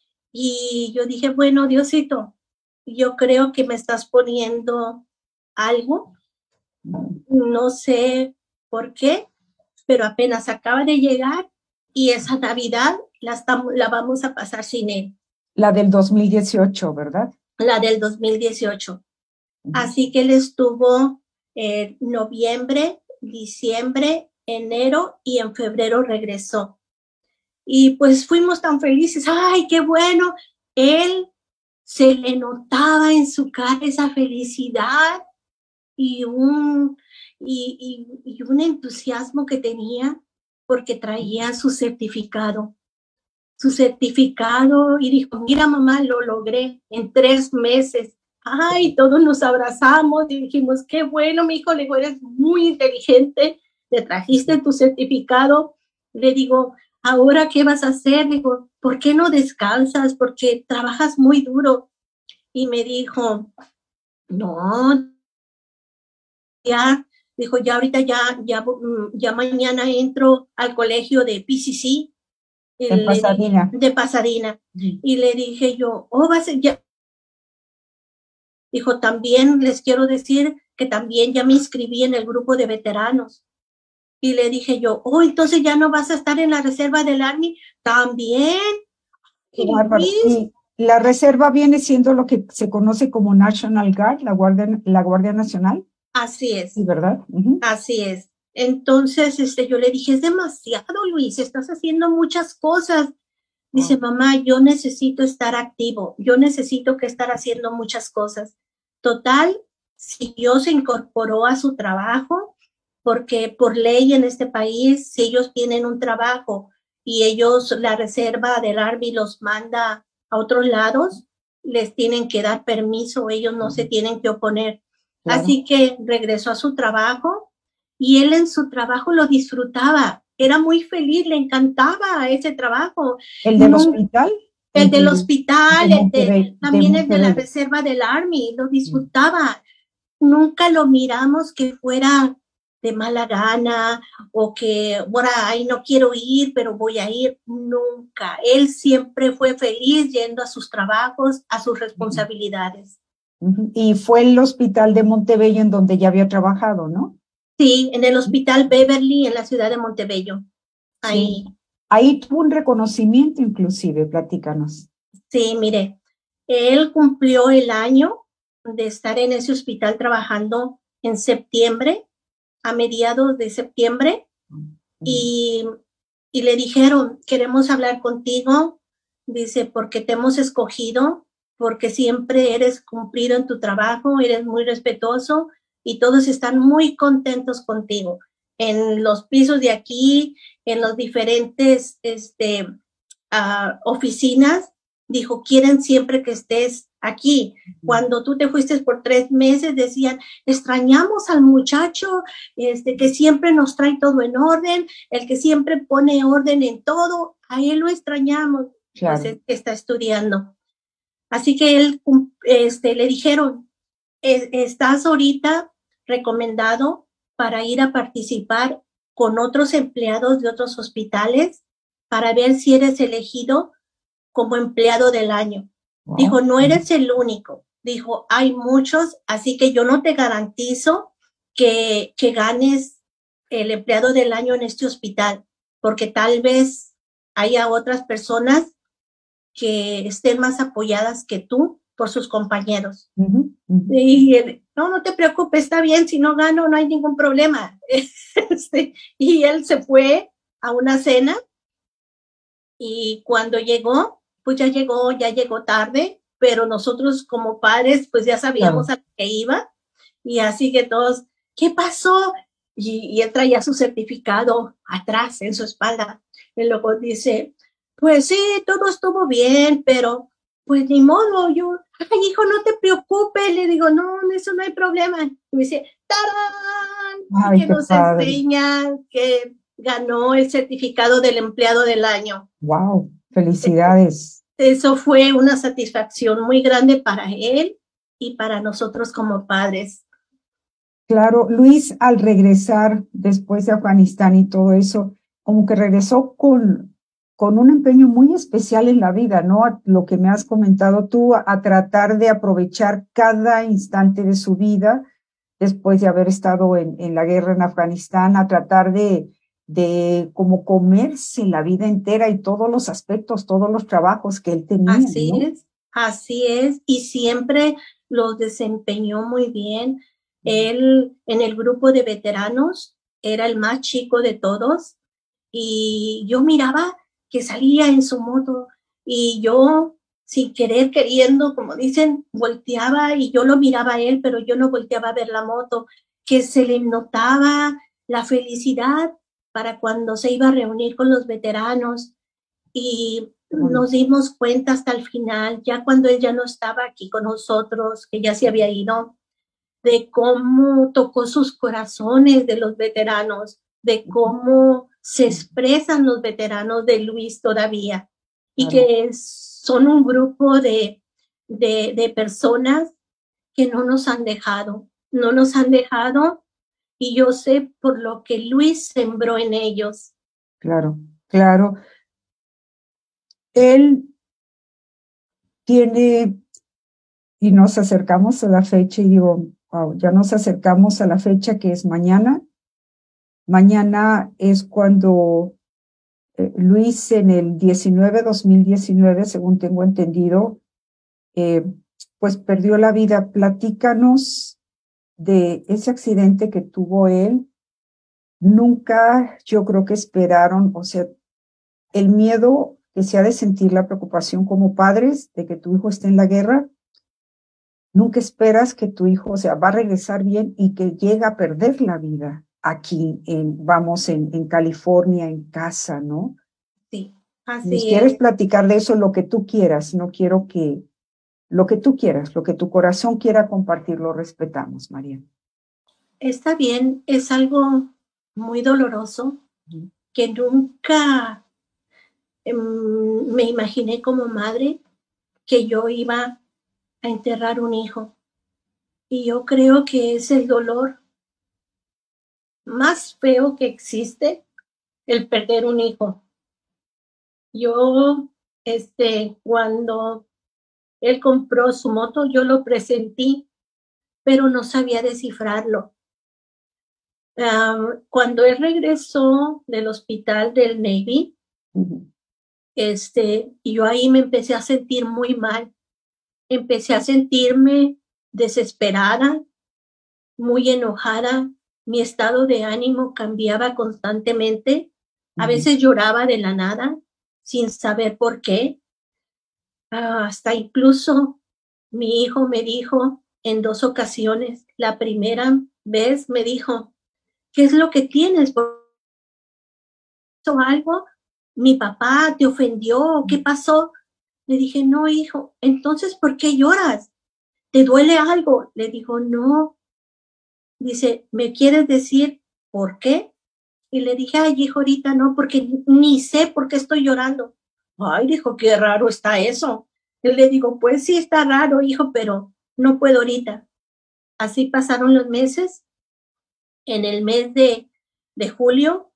y yo dije, bueno, Diosito, yo creo que me estás poniendo algo, no sé por qué, pero apenas acaba de llegar y esa Navidad la, estamos, la vamos a pasar sin él. La del dos mil dieciocho, ¿verdad? La del dos mil dieciocho. Ujú. Así que él estuvo en noviembre, diciembre, enero y en febrero regresó. Y pues fuimos tan felices. ¡Ay, qué bueno! Él se le notaba en su cara esa felicidad y un, y, y, y un entusiasmo que tenía porque traía su certificado. Su certificado y dijo, mira mamá, lo logré en tres meses. Ay, todos nos abrazamos y dijimos, qué bueno, mi hijo, le digo, eres muy inteligente, le trajiste tu certificado. Le digo, ¿ahora qué vas a hacer? Le digo, ¿por qué no descansas? Porque trabajas muy duro. Y me dijo, no, ya, dijo, ya ahorita ya, ya, ya mañana entro al colegio de P C C. En Pasadena. Dije, de Pasadena. Ujú. Y le dije yo, oh, va a ser ya. Dijo, también les quiero decir que también ya me inscribí en el grupo de veteranos. Y le dije yo, oh, entonces ya no vas a estar en la reserva del Army. También. Qué bárbaro. Y la reserva viene siendo lo que se conoce como National Guard, la Guardia, la Guardia Nacional. Así es. Sí, ¿verdad? Uh-huh. Así es. Entonces, este, yo le dije, es demasiado, Luis, estás haciendo muchas cosas. Dice, mamá, yo necesito estar activo, yo necesito que estar haciendo muchas cosas. Total, siguió, se incorporó a su trabajo, porque por ley en este país, si ellos tienen un trabajo y ellos, la reserva del Army los manda a otros lados, les tienen que dar permiso, ellos no se tienen que oponer. Claro. Así que regresó a su trabajo y él en su trabajo lo disfrutaba. Era muy feliz, le encantaba ese trabajo. ¿El del hospital? El del hospital, de el de, también de el de la reserva del Army, lo disfrutaba. Mm. Nunca lo miramos que fuera de mala gana o que, bueno, ay, no quiero ir, pero voy a ir. Nunca. Él siempre fue feliz yendo a sus trabajos, a sus responsabilidades. Y fue el hospital de Montebello en donde ya había trabajado, ¿no? Sí, en el hospital Beverly, en la ciudad de Montebello. Ahí. Sí. Ahí tuvo un reconocimiento inclusive, platícanos. Sí, mire, él cumplió el año de estar en ese hospital trabajando en septiembre, a mediados de septiembre, mm. y, y le dijeron, queremos hablar contigo, dice, porque te hemos escogido, porque siempre eres cumplido en tu trabajo, eres muy respetuoso, y todos están muy contentos contigo. En los pisos de aquí, en los diferentes este, uh, oficinas, dijo, quieren siempre que estés aquí. Cuando tú te fuiste por tres meses, decían, extrañamos al muchacho este, que siempre nos trae todo en orden, el que siempre pone orden en todo, a él lo extrañamos, claro. Pues es que está estudiando. Así que él, este, le dijeron, estás ahorita recomendado para ir a participar con otros empleados de otros hospitales para ver si eres elegido como empleado del año. Wow. Dijo, no eres el único. Dijo, hay muchos, así que yo no te garantizo que, que ganes el empleado del año en este hospital, porque tal vez haya otras personas que estén más apoyadas que tú por sus compañeros. Uh-huh, uh-huh. Y él, no, no te preocupes, está bien, si no gano no hay ningún problema. Este, y él se fue a una cena y cuando llegó, pues ya llegó, ya llegó tarde, pero nosotros como padres pues ya sabíamos claro. A lo que iba y así que todos, ¿qué pasó? Y, y él traía su certificado atrás en su espalda. Y luego dice, pues sí, todo estuvo bien, pero pues ni modo, yo, ay hijo, no te preocupes, le digo, no, eso no hay problema. Y me dice, ¡tarán! Ay, que nos padre. Enseña que ganó el certificado del empleado del año. ¡Wow! ¡Felicidades! Eso fue una satisfacción muy grande para él y para nosotros como padres. claro. Luis, al regresar después de Afganistán y todo eso, como que regresó con, con un empeño muy especial en la vida, ¿no? A lo que me has comentado tú, a, a tratar de aprovechar cada instante de su vida después de haber estado en, en la guerra en Afganistán, a tratar de, de como comerse la vida entera y todos los aspectos, todos los trabajos que él tenía, Así ¿no? es, así es, y siempre los desempeñó muy bien. Él en el grupo de veteranos era el más chico de todos y yo miraba que salía en su moto y yo sin querer queriendo, como dicen, volteaba y yo lo miraba a él, pero yo no volteaba a ver la moto, que se le notaba la felicidad para cuando se iba a reunir con los veteranos y Bueno, nos dimos cuenta hasta el final, ya cuando él ya no estaba aquí con nosotros, que ya se había ido, de cómo tocó sus corazones de los veteranos, de cómo se expresan los veteranos de Luis todavía, y claro. que son un grupo de, de, de personas que no nos han dejado, no nos han dejado, y yo sé por lo que Luis sembró en ellos. Claro, claro. Él tiene, y nos acercamos a la fecha, y digo, wow, ya nos acercamos a la fecha que es mañana. Mañana es cuando eh, Luis en el diecinueve, dos mil diecinueve, según tengo entendido, eh, pues perdió la vida. Platícanos de ese accidente que tuvo él. Nunca yo creo que esperaron, o sea, el miedo que se ha de sentir, la preocupación como padres de que tu hijo esté en la guerra, nunca esperas que tu hijo, o sea, va a regresar bien y que llega a perder la vida aquí, en, vamos, en, en California, en casa, ¿no? Sí, ¿Nos así quieres es. platicar de eso? Lo que tú quieras, no quiero que, lo que tú quieras, lo que tu corazón quiera compartir, lo respetamos, María. Está bien, es algo muy doloroso que nunca eh, me imaginé como madre que yo iba a enterrar un hijo. Y yo creo que es el dolor más feo que existe, el perder un hijo. Yo, este, cuando él compró su moto, yo lo presentí, pero no sabía descifrarlo. Um, cuando él regresó del hospital del Navy, uh-huh. este, yo ahí me empecé a sentir muy mal. Empecé a sentirme desesperada, muy enojada. Mi estado de ánimo cambiaba constantemente. A veces lloraba de la nada, sin saber por qué. Uh, hasta incluso mi hijo me dijo en dos ocasiones. La primera vez me dijo, ¿qué es lo que tienes? ¿Hizo algo? ¿Mi papá te ofendió? ¿Qué pasó? Le dije, no, hijo. Entonces, ¿por qué lloras? ¿Te duele algo? Le dijo, no. Dice, ¿me quieres decir por qué? Y le dije, ay, hijo, ahorita no, porque ni sé por qué estoy llorando. Ay, dijo, qué raro está eso. Y le digo, pues sí está raro, hijo, pero no puedo ahorita. Así pasaron los meses. En el mes de, de julio,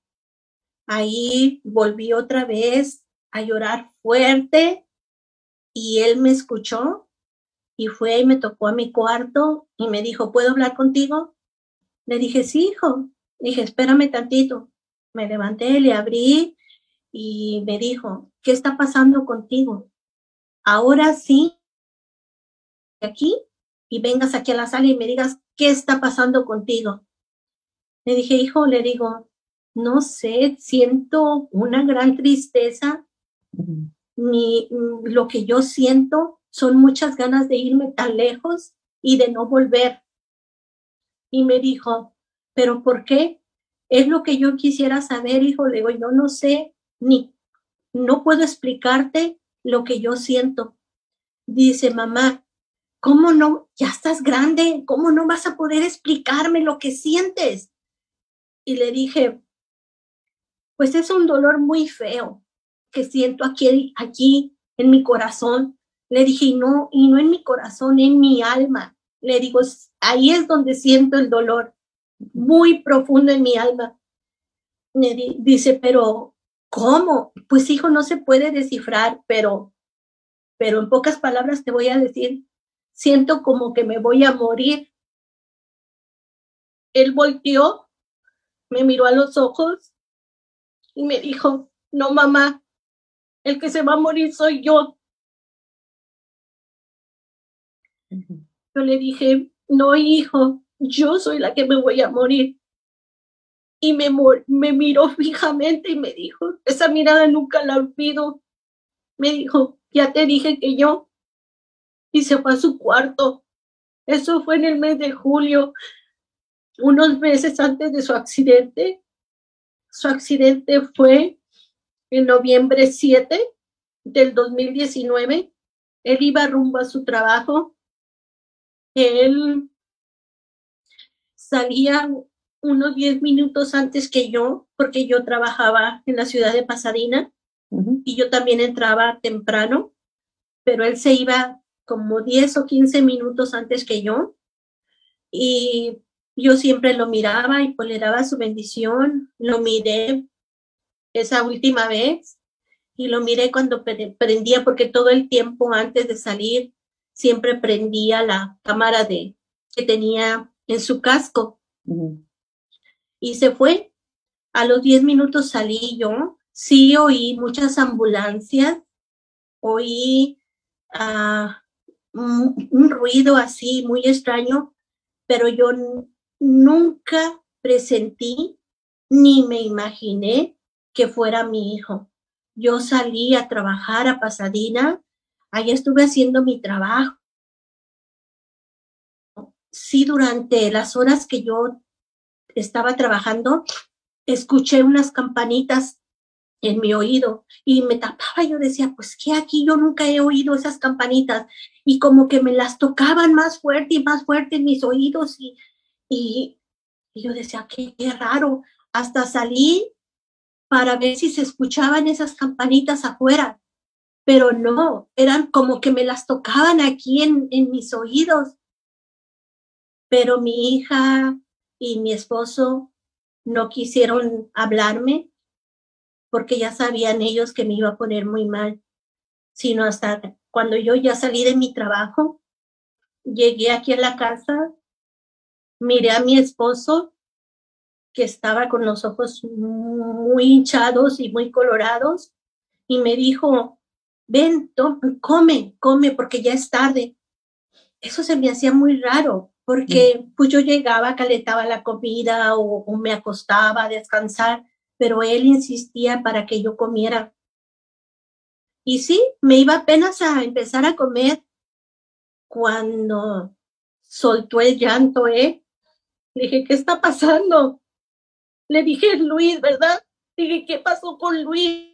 ahí volví otra vez a llorar fuerte y él me escuchó y fue y me tocó a mi cuarto y me dijo, ¿puedo hablar contigo? Le dije, sí, hijo. Le dije, espérame tantito. Me levanté, le abrí y me dijo, ¿qué está pasando contigo? Ahora sí, aquí y vengas aquí a la sala y me digas, ¿qué está pasando contigo? Le dije, hijo, le digo, no sé, siento una gran tristeza. Uh-huh. Mi, lo que yo siento son muchas ganas de irme tan lejos y de no volver. Y me dijo, ¿pero por qué? Es lo que yo quisiera saber, hijo. Le digo, yo no sé, ni, no puedo explicarte lo que yo siento. Dice, mamá, ¿cómo no? Ya estás grande, ¿cómo no vas a poder explicarme lo que sientes? Y le dije, pues es un dolor muy feo que siento aquí, aquí en mi corazón. Le dije, y no, y no en mi corazón, en mi alma. Le digo, ahí es donde siento el dolor. muy profundo en mi alma. Me di, dice, pero ¿cómo? Pues hijo, no se puede descifrar, pero, pero en pocas palabras te voy a decir, siento como que me voy a morir. Él volteó, me miró a los ojos y me dijo, no mamá, el que se va a morir soy yo. Uh-huh. Yo le dije, no hijo, yo soy la que me voy a morir. Y me, me miró fijamente y me dijo, esa mirada nunca la olvido. Me dijo, ya te dije que yo. Y se fue a su cuarto. Eso fue en el mes de julio, unos meses antes de su accidente. Su accidente fue en noviembre siete del dos mil diecinueve. Él iba rumbo a su trabajo. Él salía unos diez minutos antes que yo, porque yo trabajaba en la ciudad de Pasadena, uh-huh. y yo también entraba temprano, pero él se iba como diez o quince minutos antes que yo, y yo siempre lo miraba y pues le daba su bendición. Lo miré esa última vez y lo miré cuando prendía, porque todo el tiempo antes de salir siempre prendía la cámara de, que tenía en su casco. Uh-huh. Y se fue. A los diez minutos salí yo. Sí oí muchas ambulancias, oí uh, un, un ruido así muy extraño, pero yo n- nunca presentí ni me imaginé que fuera mi hijo. Yo salí a trabajar a Pasadena, ahí estuve haciendo mi trabajo. Sí, durante las horas que yo estaba trabajando, escuché unas campanitas en mi oído y me tapaba. Yo decía, pues ¿qué aquí? Yo nunca he oído esas campanitas, y como que me las tocaban más fuerte y más fuerte en mis oídos, y, y, y yo decía, qué, qué raro. Hasta salí para ver si se escuchaban esas campanitas afuera, pero no, eran como que me las tocaban aquí en, en mis oídos. Pero mi hija y mi esposo no quisieron hablarme, porque ya sabían ellos que me iba a poner muy mal, sino hasta cuando yo ya salí de mi trabajo, llegué aquí a la casa, miré a mi esposo, que estaba con los ojos muy hinchados y muy colorados, y me dijo, ven, toma, come, come, porque ya es tarde. Eso se me hacía muy raro, porque pues yo llegaba, calentaba la comida o, o me acostaba a descansar, pero él insistía para que yo comiera. Y sí, me iba apenas a empezar a comer cuando soltó el llanto, ¿eh? Le dije, ¿qué está pasando? Le dije, Luis, ¿verdad? Le dije, ¿qué pasó con Luis?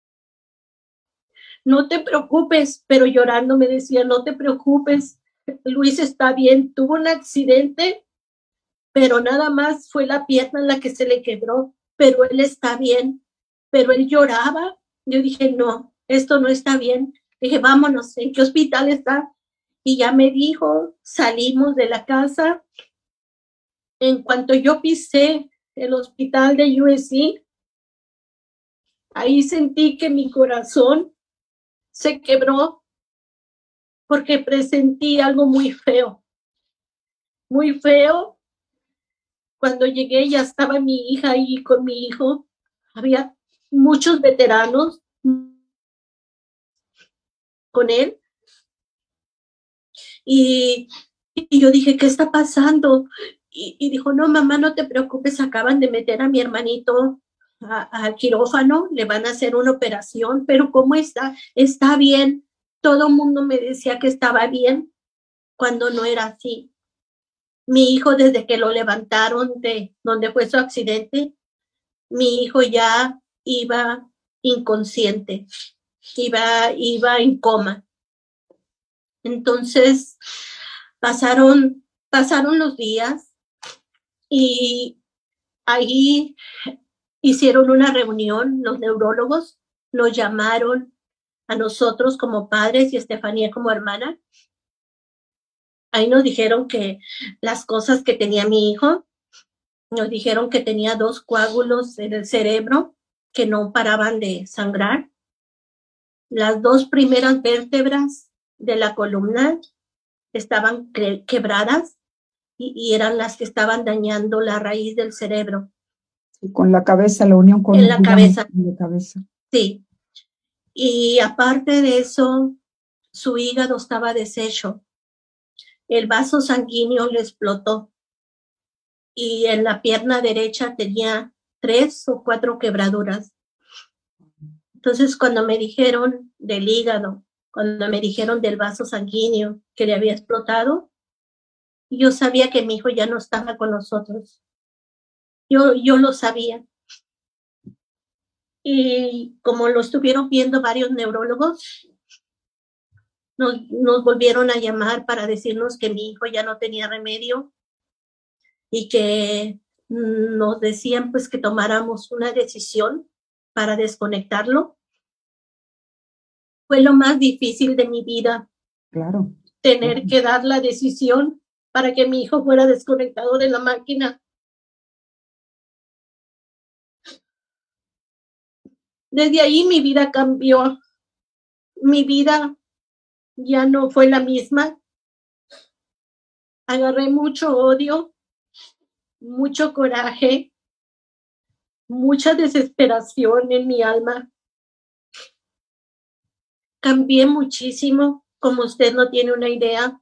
No te preocupes, pero llorando me decía, no te preocupes, Luis está bien, tuvo un accidente, pero nada más fue la pierna la que se le quebró, pero él está bien. Pero él lloraba. Yo dije, no, esto no está bien. Dije, vámonos, ¿en qué hospital está? Y ya me dijo, salimos de la casa. En cuanto yo pisé el hospital de U S C, ahí sentí que mi corazón se quebró, porque presentí algo muy feo, muy feo. Cuando llegué ya estaba mi hija ahí con mi hijo. Había muchos veteranos con él. Y, y yo dije, ¿qué está pasando? Y, y dijo, no, mamá, no te preocupes, acaban de meter a mi hermanito al quirófano, le van a hacer una operación, pero ¿cómo está? Está bien. Todo el mundo me decía que estaba bien, cuando no era así. Mi hijo, desde que lo levantaron de donde fue su accidente, mi hijo ya iba inconsciente, iba, iba en coma. Entonces, pasaron, pasaron los días y ahí hicieron una reunión, los neurólogos nos llamaron a nosotros como padres y a Estefanía como hermana. Ahí nos dijeron que las cosas que tenía mi hijo, Nos dijeron que tenía dos coágulos en el cerebro que no paraban de sangrar. Las dos primeras vértebras de la columna estaban quebradas y, y eran las que estaban dañando la raíz del cerebro. Con la cabeza, la unión con en la cabeza. la cabeza. Sí. Y aparte de eso, su hígado estaba deshecho. El vaso sanguíneo le explotó. Y en la pierna derecha tenía tres o cuatro quebraduras. Entonces, cuando me dijeron del hígado, cuando me dijeron del vaso sanguíneo que le había explotado, yo sabía que mi hijo ya no estaba con nosotros. Yo, yo lo sabía. Y como lo estuvieron viendo varios neurólogos, nos, nos volvieron a llamar para decirnos que mi hijo ya no tenía remedio y que nos decían pues que tomáramos una decisión para desconectarlo. Fue lo más difícil de mi vida. Claro. Tener claro. que dar la decisión para que mi hijo fuera desconectado de la máquina. Desde ahí mi vida cambió. Mi vida ya no fue la misma. Agarré mucho odio, mucho coraje, mucha desesperación en mi alma. Cambié muchísimo, como usted no tiene una idea.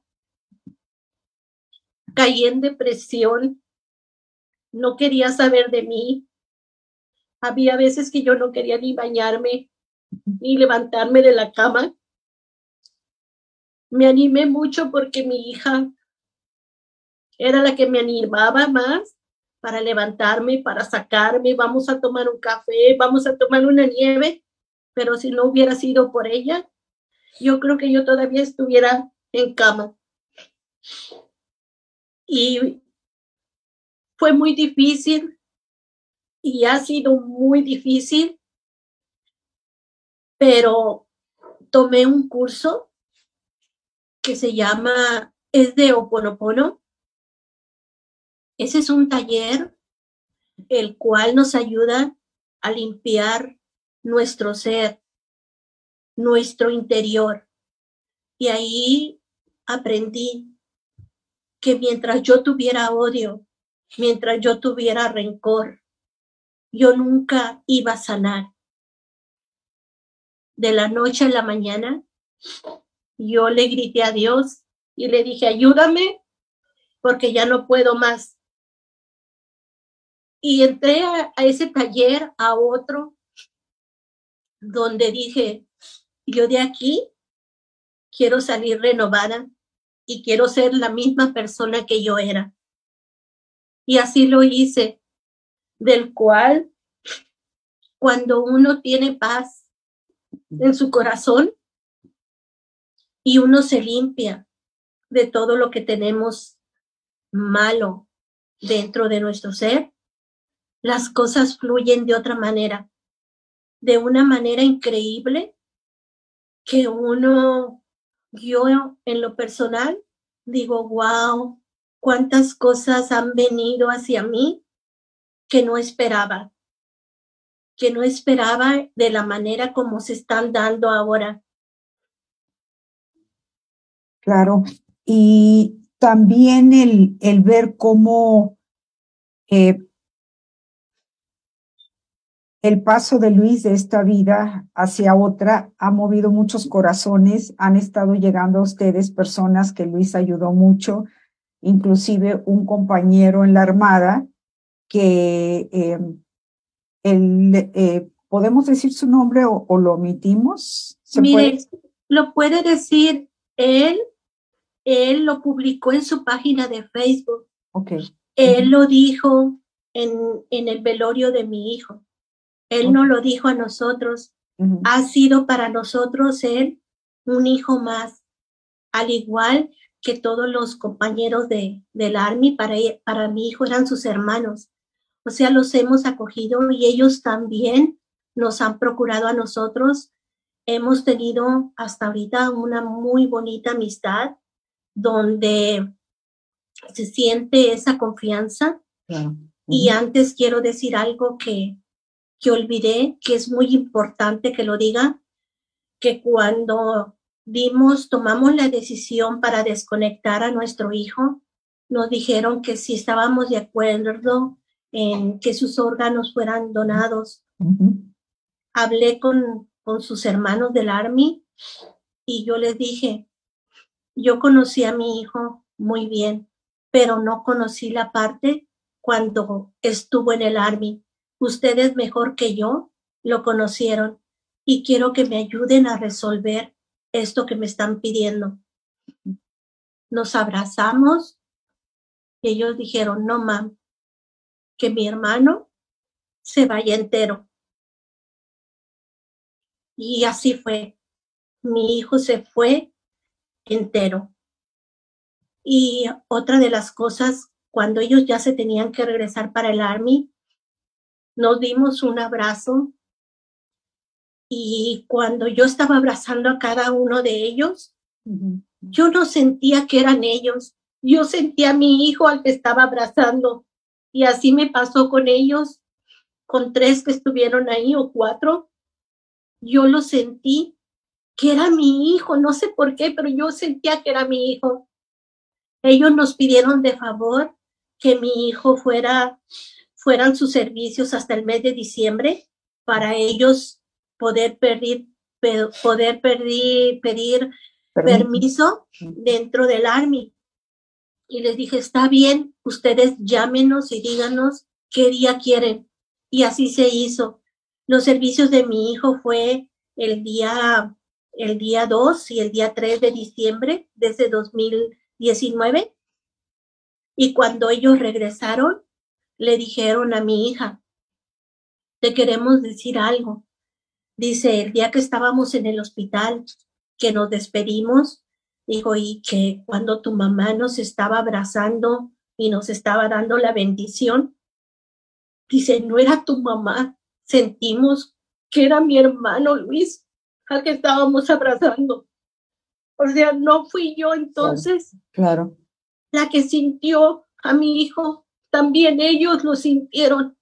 Caí en depresión. No quería saber de mí. Había veces que yo no quería ni bañarme, ni levantarme de la cama. Me animé mucho porque mi hija era la que me animaba más para levantarme, para sacarme, vamos a tomar un café, vamos a tomar una nieve, pero si no hubiera sido por ella, yo creo que yo todavía estuviera en cama. Y fue muy difícil y ha sido muy difícil, pero tomé un curso que se llama, es de Ho'oponopono. Ese es un taller el cual nos ayuda a limpiar nuestro ser, nuestro interior. Y ahí aprendí que mientras yo tuviera odio, mientras yo tuviera rencor, yo nunca iba a sanar. De la noche a la mañana, yo le grité a Dios y le dije, ayúdame, porque ya no puedo más. Y entré a, a ese taller, a otro, donde dije, yo de aquí quiero salir renovada y quiero ser la misma persona que yo era. Y así lo hice, del cual cuando uno tiene paz en su corazón y uno se limpia de todo lo que tenemos malo dentro de nuestro ser, las cosas fluyen de otra manera, de una manera increíble que uno, yo en lo personal, digo, wow, cuántas cosas han venido hacia mí que no esperaba, que no esperaba de la manera como se están dando ahora. Claro, y también el, el ver cómo eh, el paso de Luis de esta vida hacia otra ha movido muchos corazones, han estado llegando a ustedes personas que Luis ayudó mucho, inclusive un compañero en la Armada que eh, el, eh, ¿podemos decir su nombre o, o lo omitimos? ¿Se Mire, puede? lo puede decir él, él lo publicó en su página de Facebook. Okay. Él uh-huh. lo dijo en, en el velorio de mi hijo. Él okay. no lo dijo a nosotros. Uh-huh. Ha sido para nosotros él un hijo más, al igual que todos los compañeros de, del Army, para, para mi hijo eran sus hermanos. O sea, los hemos acogido y ellos también nos han procurado a nosotros. Hemos tenido hasta ahorita una muy bonita amistad donde se siente esa confianza. Claro. Y antes quiero decir algo que, que olvidé, que es muy importante que lo diga, que cuando vimos, tomamos la decisión para desconectar a nuestro hijo, nos dijeron que si estábamos de acuerdo en que sus órganos fueran donados. Uh-huh. Hablé con, con sus hermanos del Army y yo les dije, yo conocí a mi hijo muy bien, pero no conocí la parte cuando estuvo en el Army. Ustedes mejor que yo lo conocieron y quiero que me ayuden a resolver esto que me están pidiendo. Nos abrazamos y ellos dijeron, no, mam, que mi hermano se vaya entero. Y así fue. Mi hijo se fue entero. Y otra de las cosas, cuando ellos ya se tenían que regresar para el Army, nos dimos un abrazo. Y cuando yo estaba abrazando a cada uno de ellos, uh-huh, yo no sentía que eran ellos. Yo sentía a mi hijo al que estaba abrazando. Y así me pasó con ellos, con tres que estuvieron ahí o cuatro. Yo lo sentí que era mi hijo, no sé por qué, pero yo sentía que era mi hijo. Ellos nos pidieron de favor que mi hijo fuera, fueran sus servicios hasta el mes de diciembre para ellos poder pedir, poder pedir, pedir permiso dentro del Army. Y les dije, está bien, ustedes llámenos y díganos qué día quieren. Y así se hizo. Los servicios de mi hijo fue el día, el día dos y el día tres de diciembre de ese dos mil diecinueve. Y cuando ellos regresaron, le dijeron a mi hija, te queremos decir algo. Dice, el día que estábamos en el hospital, que nos despedimos, dijo, y que cuando tu mamá nos estaba abrazando y nos estaba dando la bendición, dice, no era tu mamá, sentimos que era mi hermano Luis al que estábamos abrazando. O sea, no fui yo entonces, claro, claro, la que sintió a mi hijo, también ellos lo sintieron.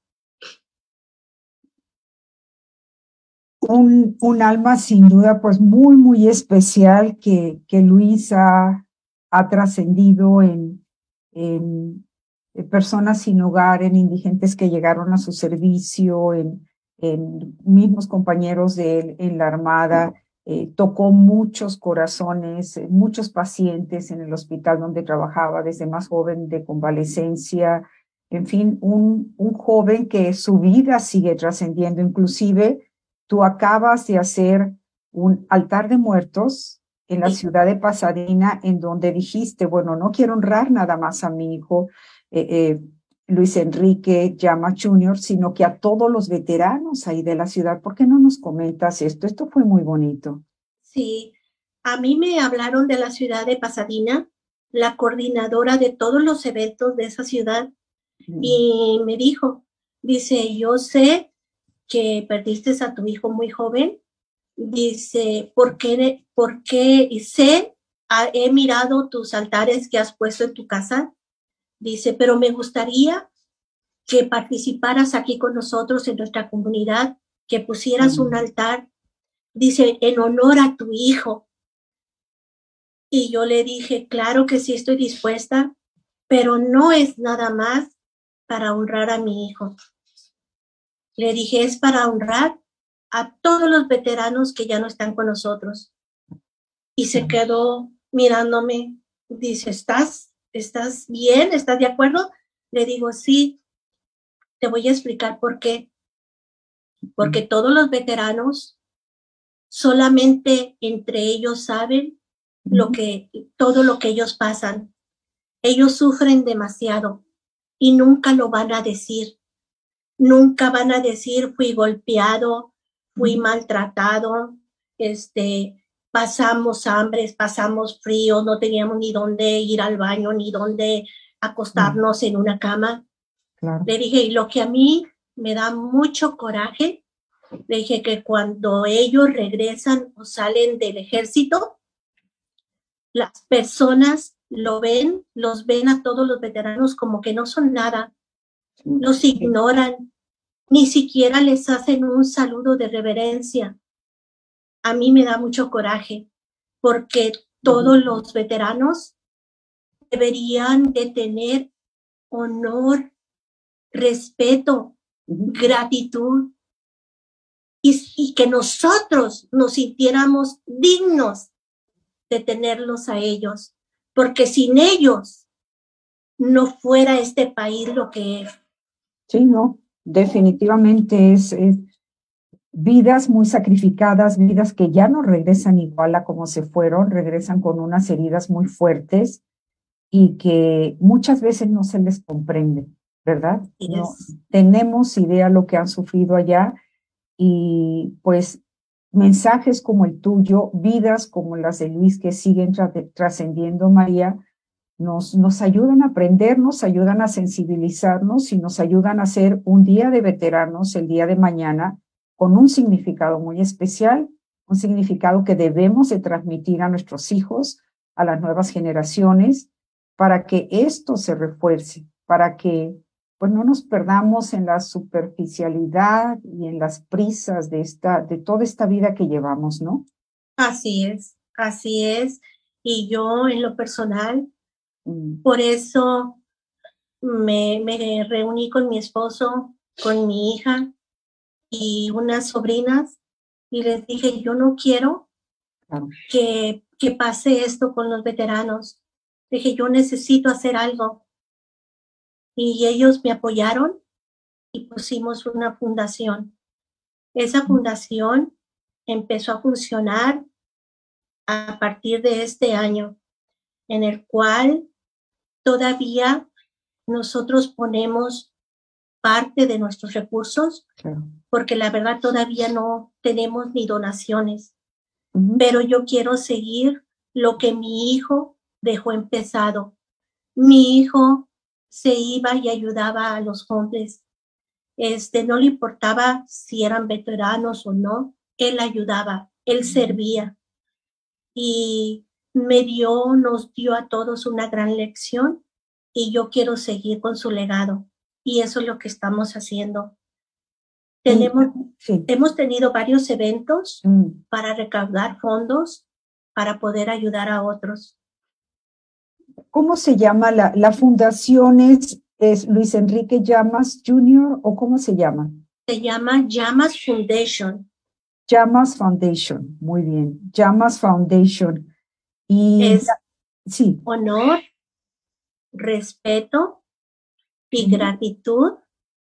Un, un alma sin duda pues muy, muy especial que, que Luis ha, ha trascendido en, en, en personas sin hogar, en indigentes que llegaron a su servicio, en, en mismos compañeros de él en la Armada. Eh, tocó muchos corazones, eh, muchos pacientes en el hospital donde trabajaba desde más joven de convalecencia. En fin, un, un joven que su vida sigue trascendiendo, inclusive. Tú acabas de hacer un altar de muertos en la ciudad de Pasadena, en donde dijiste, bueno, no quiero honrar nada más a mi hijo eh, eh, Luis Enrique Llama junior, sino que a todos los veteranos ahí de la ciudad. ¿Por qué no nos comentas esto? Esto fue muy bonito. Sí, a mí me hablaron de la ciudad de Pasadena, la coordinadora de todos los eventos de esa ciudad, mm. y me dijo, dice, yo sé que perdiste a tu hijo muy joven, dice, ¿por qué? ¿Por qué? Y sé, he mirado tus altares que has puesto en tu casa, dice, pero me gustaría que participaras aquí con nosotros en nuestra comunidad, que pusieras uh-huh. un altar, dice, en honor a tu hijo. Y yo le dije, claro que sí estoy dispuesta, pero no es nada más para honrar a mi hijo. Le dije, es para honrar a todos los veteranos que ya no están con nosotros. Y se quedó mirándome, dice, ¿estás, estás bien? ¿Estás de acuerdo? Le digo, sí, te voy a explicar por qué. Porque todos los veteranos, solamente entre ellos saben lo que, todo lo que ellos pasan. Ellos sufren demasiado y nunca lo van a decir. Nunca van a decir, fui golpeado, fui uh-huh. maltratado, este, pasamos hambre, pasamos frío, no teníamos ni dónde ir al baño, ni dónde acostarnos uh-huh. en una cama. Claro. Le dije, y lo que a mí me da mucho coraje, le dije que cuando ellos regresan o salen del ejército, las personas lo ven, los ven a todos los veteranos como que no son nada, los ignoran, ni siquiera les hacen un saludo de reverencia. A mí me da mucho coraje, porque todos los veteranos deberían de tener honor, respeto, gratitud, y, y que nosotros nos sintiéramos dignos de tenerlos a ellos, porque sin ellos no fuera este país lo que es. Sí, no, definitivamente es, es vidas muy sacrificadas, vidas que ya no regresan igual a como se fueron, regresan con unas heridas muy fuertes y que muchas veces no se les comprende, ¿verdad? Yes. No tenemos idea lo que han sufrido allá y pues mensajes como el tuyo, vidas como las de Luis que siguen tra- trascendiendo, María, nos, nos ayudan a aprender, nos ayudan a sensibilizarnos y nos ayudan a hacer un día de veteranos el día de mañana con un significado muy especial, un significado que debemos de transmitir a nuestros hijos, a las nuevas generaciones, para que esto se refuerce, para que pues no nos perdamos en la superficialidad y en las prisas de esta, de toda esta vida que llevamos, ¿no? Así es, así es. Y yo en lo personal, mm. por eso me, me reuní con mi esposo, con mi hija y unas sobrinas, y les dije, yo no quiero claro. que, que pase esto con los veteranos. Dije, yo necesito hacer algo. Y ellos me apoyaron y pusimos una fundación. Esa fundación empezó a funcionar a partir de este año, en el cual todavía nosotros ponemos parte de nuestros recursos, claro. porque la verdad todavía no tenemos ni donaciones, uh-huh. pero yo quiero seguir lo que mi hijo dejó empezado. Mi hijo se iba y ayudaba a los hombres. Este, no le importaba si eran veteranos o no, él ayudaba, él servía. Y me dio, nos dio a todos una gran lección y yo quiero seguir con su legado. Y eso es lo que estamos haciendo. Tenemos, sí. Hemos tenido varios eventos mm. para recaudar fondos para poder ayudar a otros. ¿Cómo se llama la, la fundación? ¿Es, es Luis Enrique Llamas junior o cómo se llama? Se llama Llamas Foundation. Llamas Foundation, muy bien. Llamas Foundation. Y es sí. honor, respeto y mm. gratitud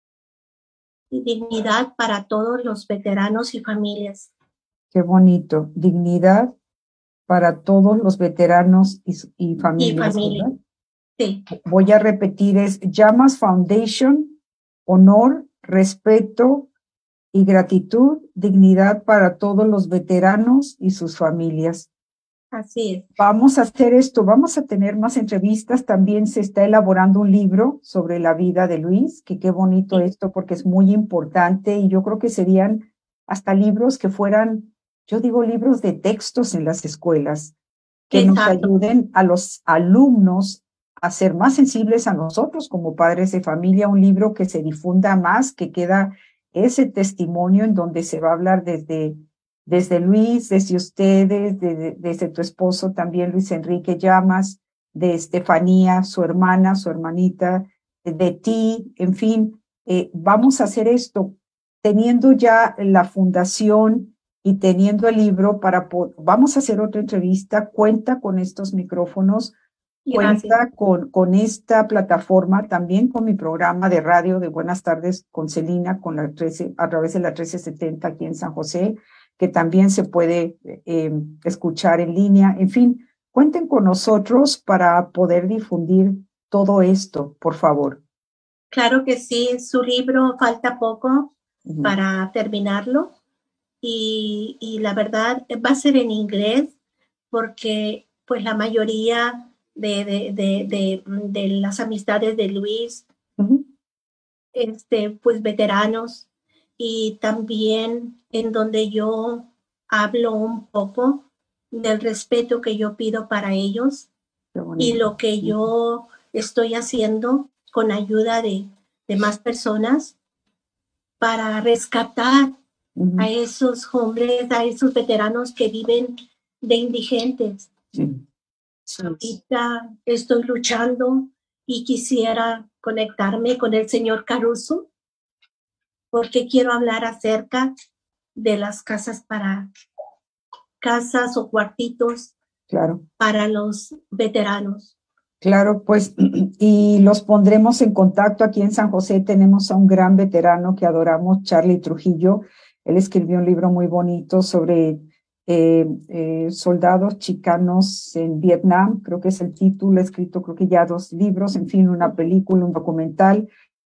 y dignidad para todos los veteranos y familias. Qué bonito. Dignidad para todos los veteranos y, y familias. Y familia. Sí. Voy a repetir, es Llamas Foundation, honor, respeto y gratitud, dignidad para todos los veteranos y sus familias. Así es. Vamos a hacer esto, vamos a tener más entrevistas, también se está elaborando un libro sobre la vida de Luis, que qué bonito sí. esto porque es muy importante y yo creo que serían hasta libros que fueran, yo digo libros de textos en las escuelas, que Exacto. nos ayuden a los alumnos a ser más sensibles a nosotros como padres de familia, un libro que se difunda más, que queda ese testimonio en donde se va a hablar desde, desde Luis, desde ustedes, desde, desde tu esposo también, Luis Enrique Llamas, de Estefanía, su hermana, su hermanita, de, de ti, en fin, eh, vamos a hacer esto teniendo ya la fundación y teniendo el libro para, vamos a hacer otra entrevista, cuenta con estos micrófonos, cuenta con, con esta plataforma, también con mi programa de radio de Buenas Tardes con Celina, con la trece, a través de la trece setenta aquí en San José, que también se puede eh, escuchar en línea. En fin, cuenten con nosotros para poder difundir todo esto, por favor. Claro que sí, su libro falta poco uh-huh. para terminarlo y, y la verdad va a ser en inglés porque pues la mayoría De, de, de, de, de las amistades de Luis, uh-huh. este, pues veteranos, y también en donde yo hablo un poco del respeto que yo pido para ellos y lo que yo estoy haciendo con ayuda de, de más personas para rescatar Ujú. a esos hombres, a esos veteranos que viven de indigentes. Sí. Sí. Ahorita estoy luchando y quisiera conectarme con el señor Caruso porque quiero hablar acerca de las casas para casas o cuartitos Claro. para los veteranos. Claro, pues, y los pondremos en contacto. Aquí en San José tenemos a un gran veterano que adoramos, Charlie Trujillo. Él escribió un libro muy bonito sobre eh, eh, soldados chicanos en Vietnam, creo que es el título, ha escrito creo que ya dos libros, en fin, una película, un documental.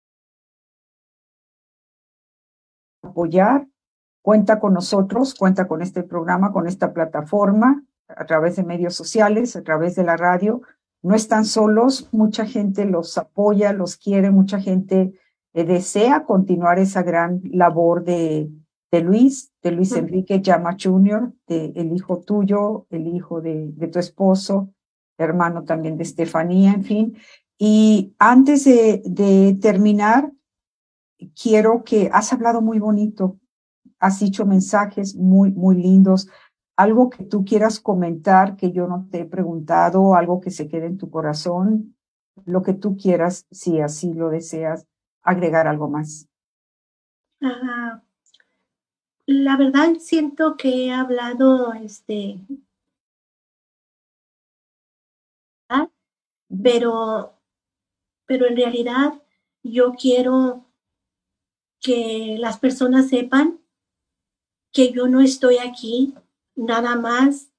Apoyar, cuenta con nosotros, cuenta con este programa, con esta plataforma, a través de medios sociales, a través de la radio. No están solos, mucha gente los apoya, los quiere, mucha gente eh, desea continuar esa gran labor de, de Luis, de Luis Enrique Llama junior, de el hijo tuyo, el hijo de, de tu esposo, hermano también de Estefanía, en fin. Y antes de, de terminar, quiero que has hablado muy bonito, has dicho mensajes muy, muy lindos. Algo que tú quieras comentar que yo no te he preguntado, algo que se quede en tu corazón, lo que tú quieras, si así lo deseas, agregar algo más. Ajá. La verdad siento que he hablado, este, pero, pero en realidad yo quiero que las personas sepan que yo no estoy aquí nada más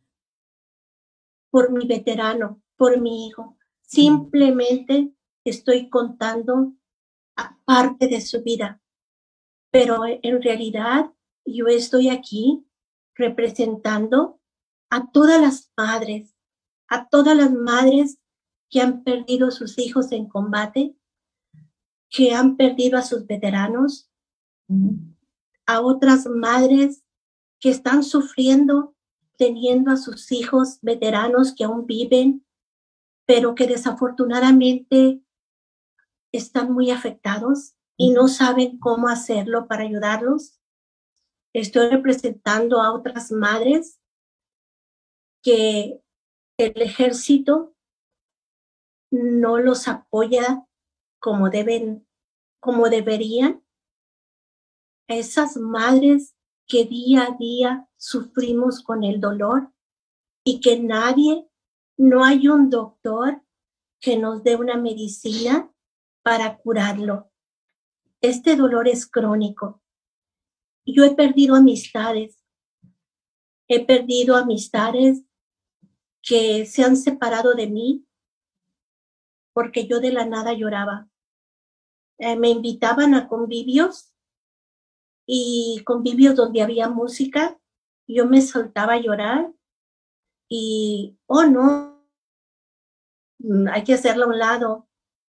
por mi veterano, por mi hijo. Simplemente estoy contando parte de su vida, pero en realidad yo estoy aquí representando a todas las madres, a todas las madres que han perdido sus hijos en combate, que han perdido a sus veteranos, a otras madres que están sufriendo teniendo a sus hijos veteranos que aún viven, pero que desafortunadamente están muy afectados y no saben cómo hacerlo para ayudarlos. Estoy representando a otras madres que el ejército no los apoya como deben, como deberían. Esas madres que día a día sufrimos con el dolor y que nadie, no hay un doctor que nos dé una medicina para curarlo. Este dolor es crónico. Yo he perdido amistades, he perdido amistades que se han separado de mí porque yo de la nada lloraba. Eh, me invitaban a convivios y convivios donde había música, yo me soltaba a llorar y, oh no, hay que hacerlo a un lado.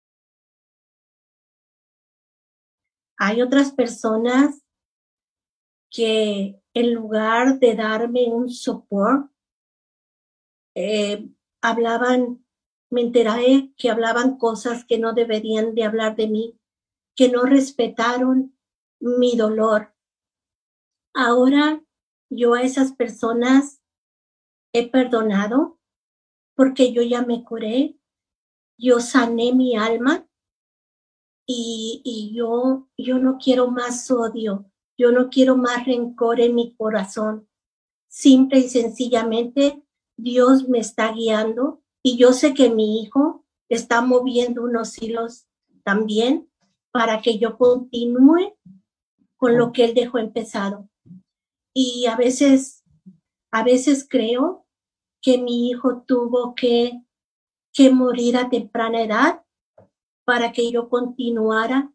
Hay otras personas que en lugar de darme un soporte, eh, hablaban, me enteré que hablaban cosas que no deberían de hablar de mí, que no respetaron mi dolor. Ahora yo a esas personas he perdonado porque yo ya me curé, yo sané mi alma y, y yo, yo no quiero más odio, yo no quiero más rencor en mi corazón. Simple y sencillamente Dios me está guiando y yo sé que mi hijo está moviendo unos hilos también para que yo continúe con lo que él dejó empezado. Y a veces, a veces creo que mi hijo tuvo que, que morir a temprana edad para que yo continuara,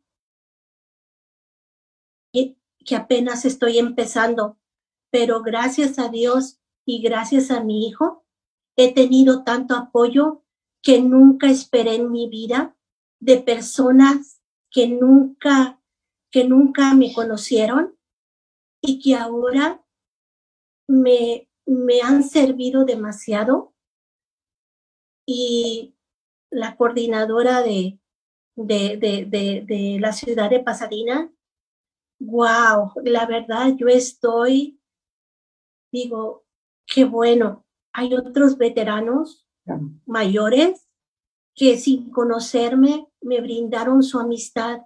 y que apenas estoy empezando. Pero gracias a Dios y gracias a mi hijo, he tenido tanto apoyo que nunca esperé en mi vida, de personas que nunca, que nunca me conocieron y que ahora me, me han servido demasiado. Y la coordinadora de, de, de, de, de la ciudad de Pasadena. Wow, la verdad yo estoy, digo, qué bueno. Hay otros veteranos Claro. mayores que sin conocerme me brindaron su amistad.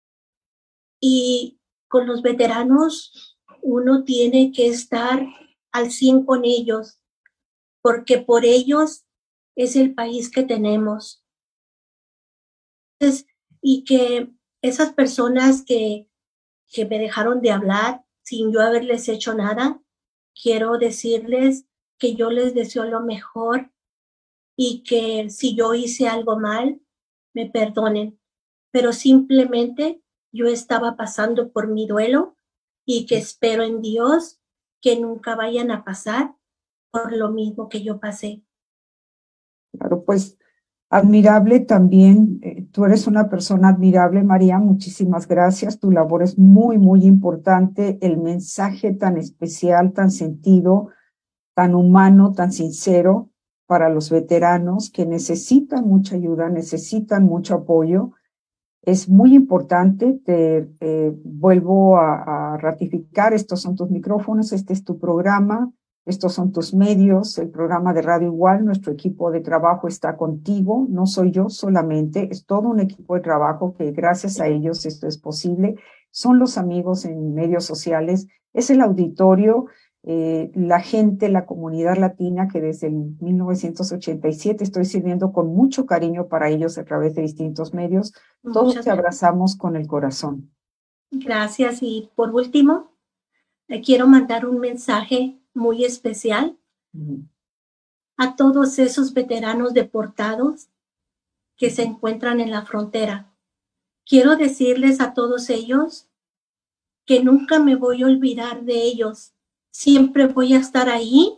Y con los veteranos uno tiene que estar al cien con ellos, porque por ellos es el país que tenemos. Entonces, y que esas personas que, que me dejaron de hablar sin yo haberles hecho nada, quiero decirles que yo les deseo lo mejor y que si yo hice algo mal, me perdonen. Pero simplemente yo estaba pasando por mi duelo y que espero en Dios que nunca vayan a pasar por lo mismo que yo pasé. Claro, pues admirable también. Eh, tú eres una persona admirable, María. Muchísimas gracias. Tu labor es muy, muy importante. El mensaje tan especial, tan sentido, tan humano, tan sincero para los veteranos que necesitan mucha ayuda, necesitan mucho apoyo. Es muy importante. Te eh, vuelvo a, a ratificar. Estos son tus micrófonos, este es tu programa. Estos son tus medios, el programa de Radio Igual, nuestro equipo de trabajo está contigo, no soy yo solamente, es todo un equipo de trabajo que gracias a ellos esto es posible. Son los amigos en medios sociales, es el auditorio, eh, la gente, la comunidad latina que desde el mil novecientos ochenta y siete estoy sirviendo con mucho cariño para ellos a través de distintos medios. Todos Muchas te abrazamos con el corazón. Gracias. Y por último, le quiero mandar un mensaje muy especial uh-huh. a todos esos veteranos deportados que se encuentran en la frontera. Quiero decirles a todos ellos que nunca me voy a olvidar de ellos. Siempre voy a estar ahí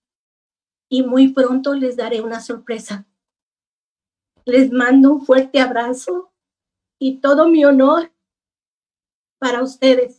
y muy pronto les daré una sorpresa. Les mando un fuerte abrazo y todo mi honor para ustedes.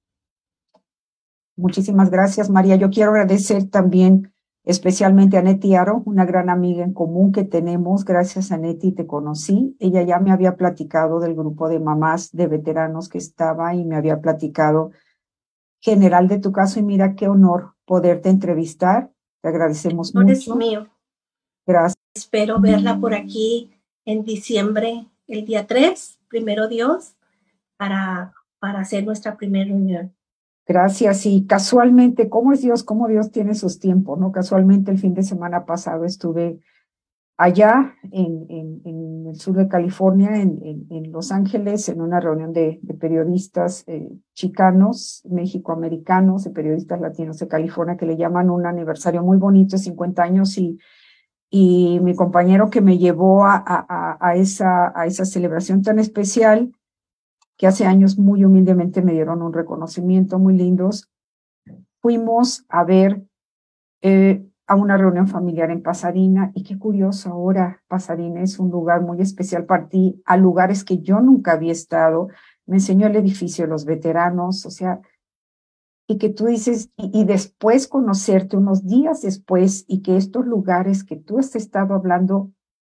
Muchísimas gracias, María. Yo quiero agradecer también especialmente a Neti Aro, una gran amiga en común que tenemos. Gracias a Neti te conocí. Ella ya me había platicado del grupo de mamás de veteranos que estaba y me había platicado general de tu caso. Y mira qué honor poderte entrevistar. Te agradecemos mucho. Es mío. Gracias. Espero verla por aquí en diciembre, el día tres, primero Dios, para, para hacer nuestra primera reunión. Gracias. Y casualmente, ¿cómo es Dios? ¿Cómo Dios tiene sus tiempos? ¿No? Casualmente el fin de semana pasado estuve allá en, en, en el sur de California, en, en, en Los Ángeles, en una reunión de, de periodistas eh, chicanos, mexicoamericanos, de periodistas latinos de California, que le llaman un aniversario muy bonito, cincuenta años, y, y mi compañero que me llevó a, a, a, esa, a esa celebración tan especial, que hace años muy humildemente me dieron un reconocimiento muy lindos, fuimos a ver eh, a una reunión familiar en Pasadena, y qué curioso, ahora Pasadena es un lugar muy especial para ti, a lugares que yo nunca había estado. Me enseñó el edificio de los veteranos, o sea, y que tú dices, y, y después conocerte unos días después, y que estos lugares que tú has estado hablando,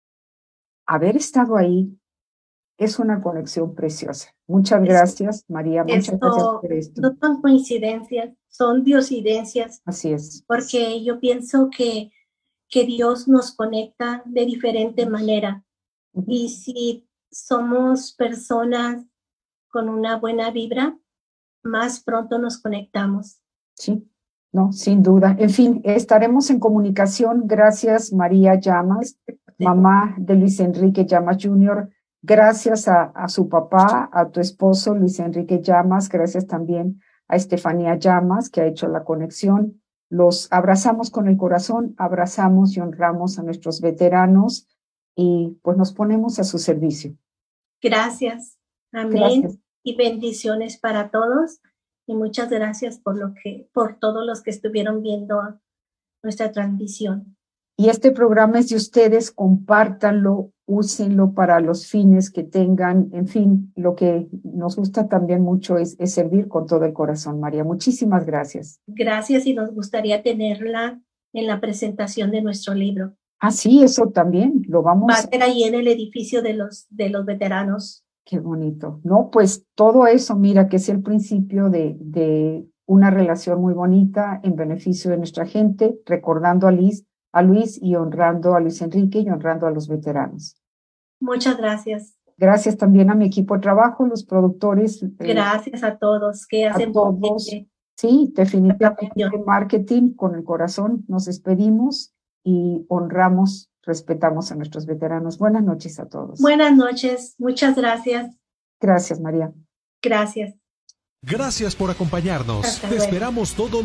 haber estado ahí, es una conexión preciosa. Muchas gracias, María. Muchas esto, gracias por esto. No son coincidencias, son diosidencias. Así es. Porque yo pienso que, que Dios nos conecta de diferente manera. Uh-huh. Y si somos personas con una buena vibra, más pronto nos conectamos. Sí, no, sin duda. En fin, estaremos en comunicación. Gracias, María Llamas, mamá de Luis Enrique Llamas junior Gracias a, a su papá, a tu esposo Luis Enrique Llamas. Gracias también a Estefanía Llamas, que ha hecho la conexión. Los abrazamos con el corazón, abrazamos y honramos a nuestros veteranos y pues nos ponemos a su servicio. Gracias. Amén. Gracias. Y bendiciones para todos. Y muchas gracias por lo que, por todos los que estuvieron viendo nuestra transmisión. Y este programa es de ustedes, compártanlo, úsenlo para los fines que tengan. En fin, lo que nos gusta también mucho es, es servir con todo el corazón, María. Muchísimas gracias. Gracias, y nos gustaría tenerla en la presentación de nuestro libro. Ah, sí, eso también lo vamos Va a ser ahí en el edificio de los, de los veteranos. Qué bonito. No, pues todo eso, mira, que es el principio de, de una relación muy bonita en beneficio de nuestra gente, recordando a Luis, a Luis y honrando a Luis Enrique y honrando a los veteranos. Muchas gracias. Gracias también a mi equipo de trabajo, los productores. Eh, gracias a todos que hacen a todos. posible. Sí, definitivamente en marketing, con el corazón nos despedimos y honramos, respetamos a nuestros veteranos. Buenas noches a todos. Buenas noches, muchas gracias. Gracias, María. Gracias. Gracias por acompañarnos. Te esperamos todo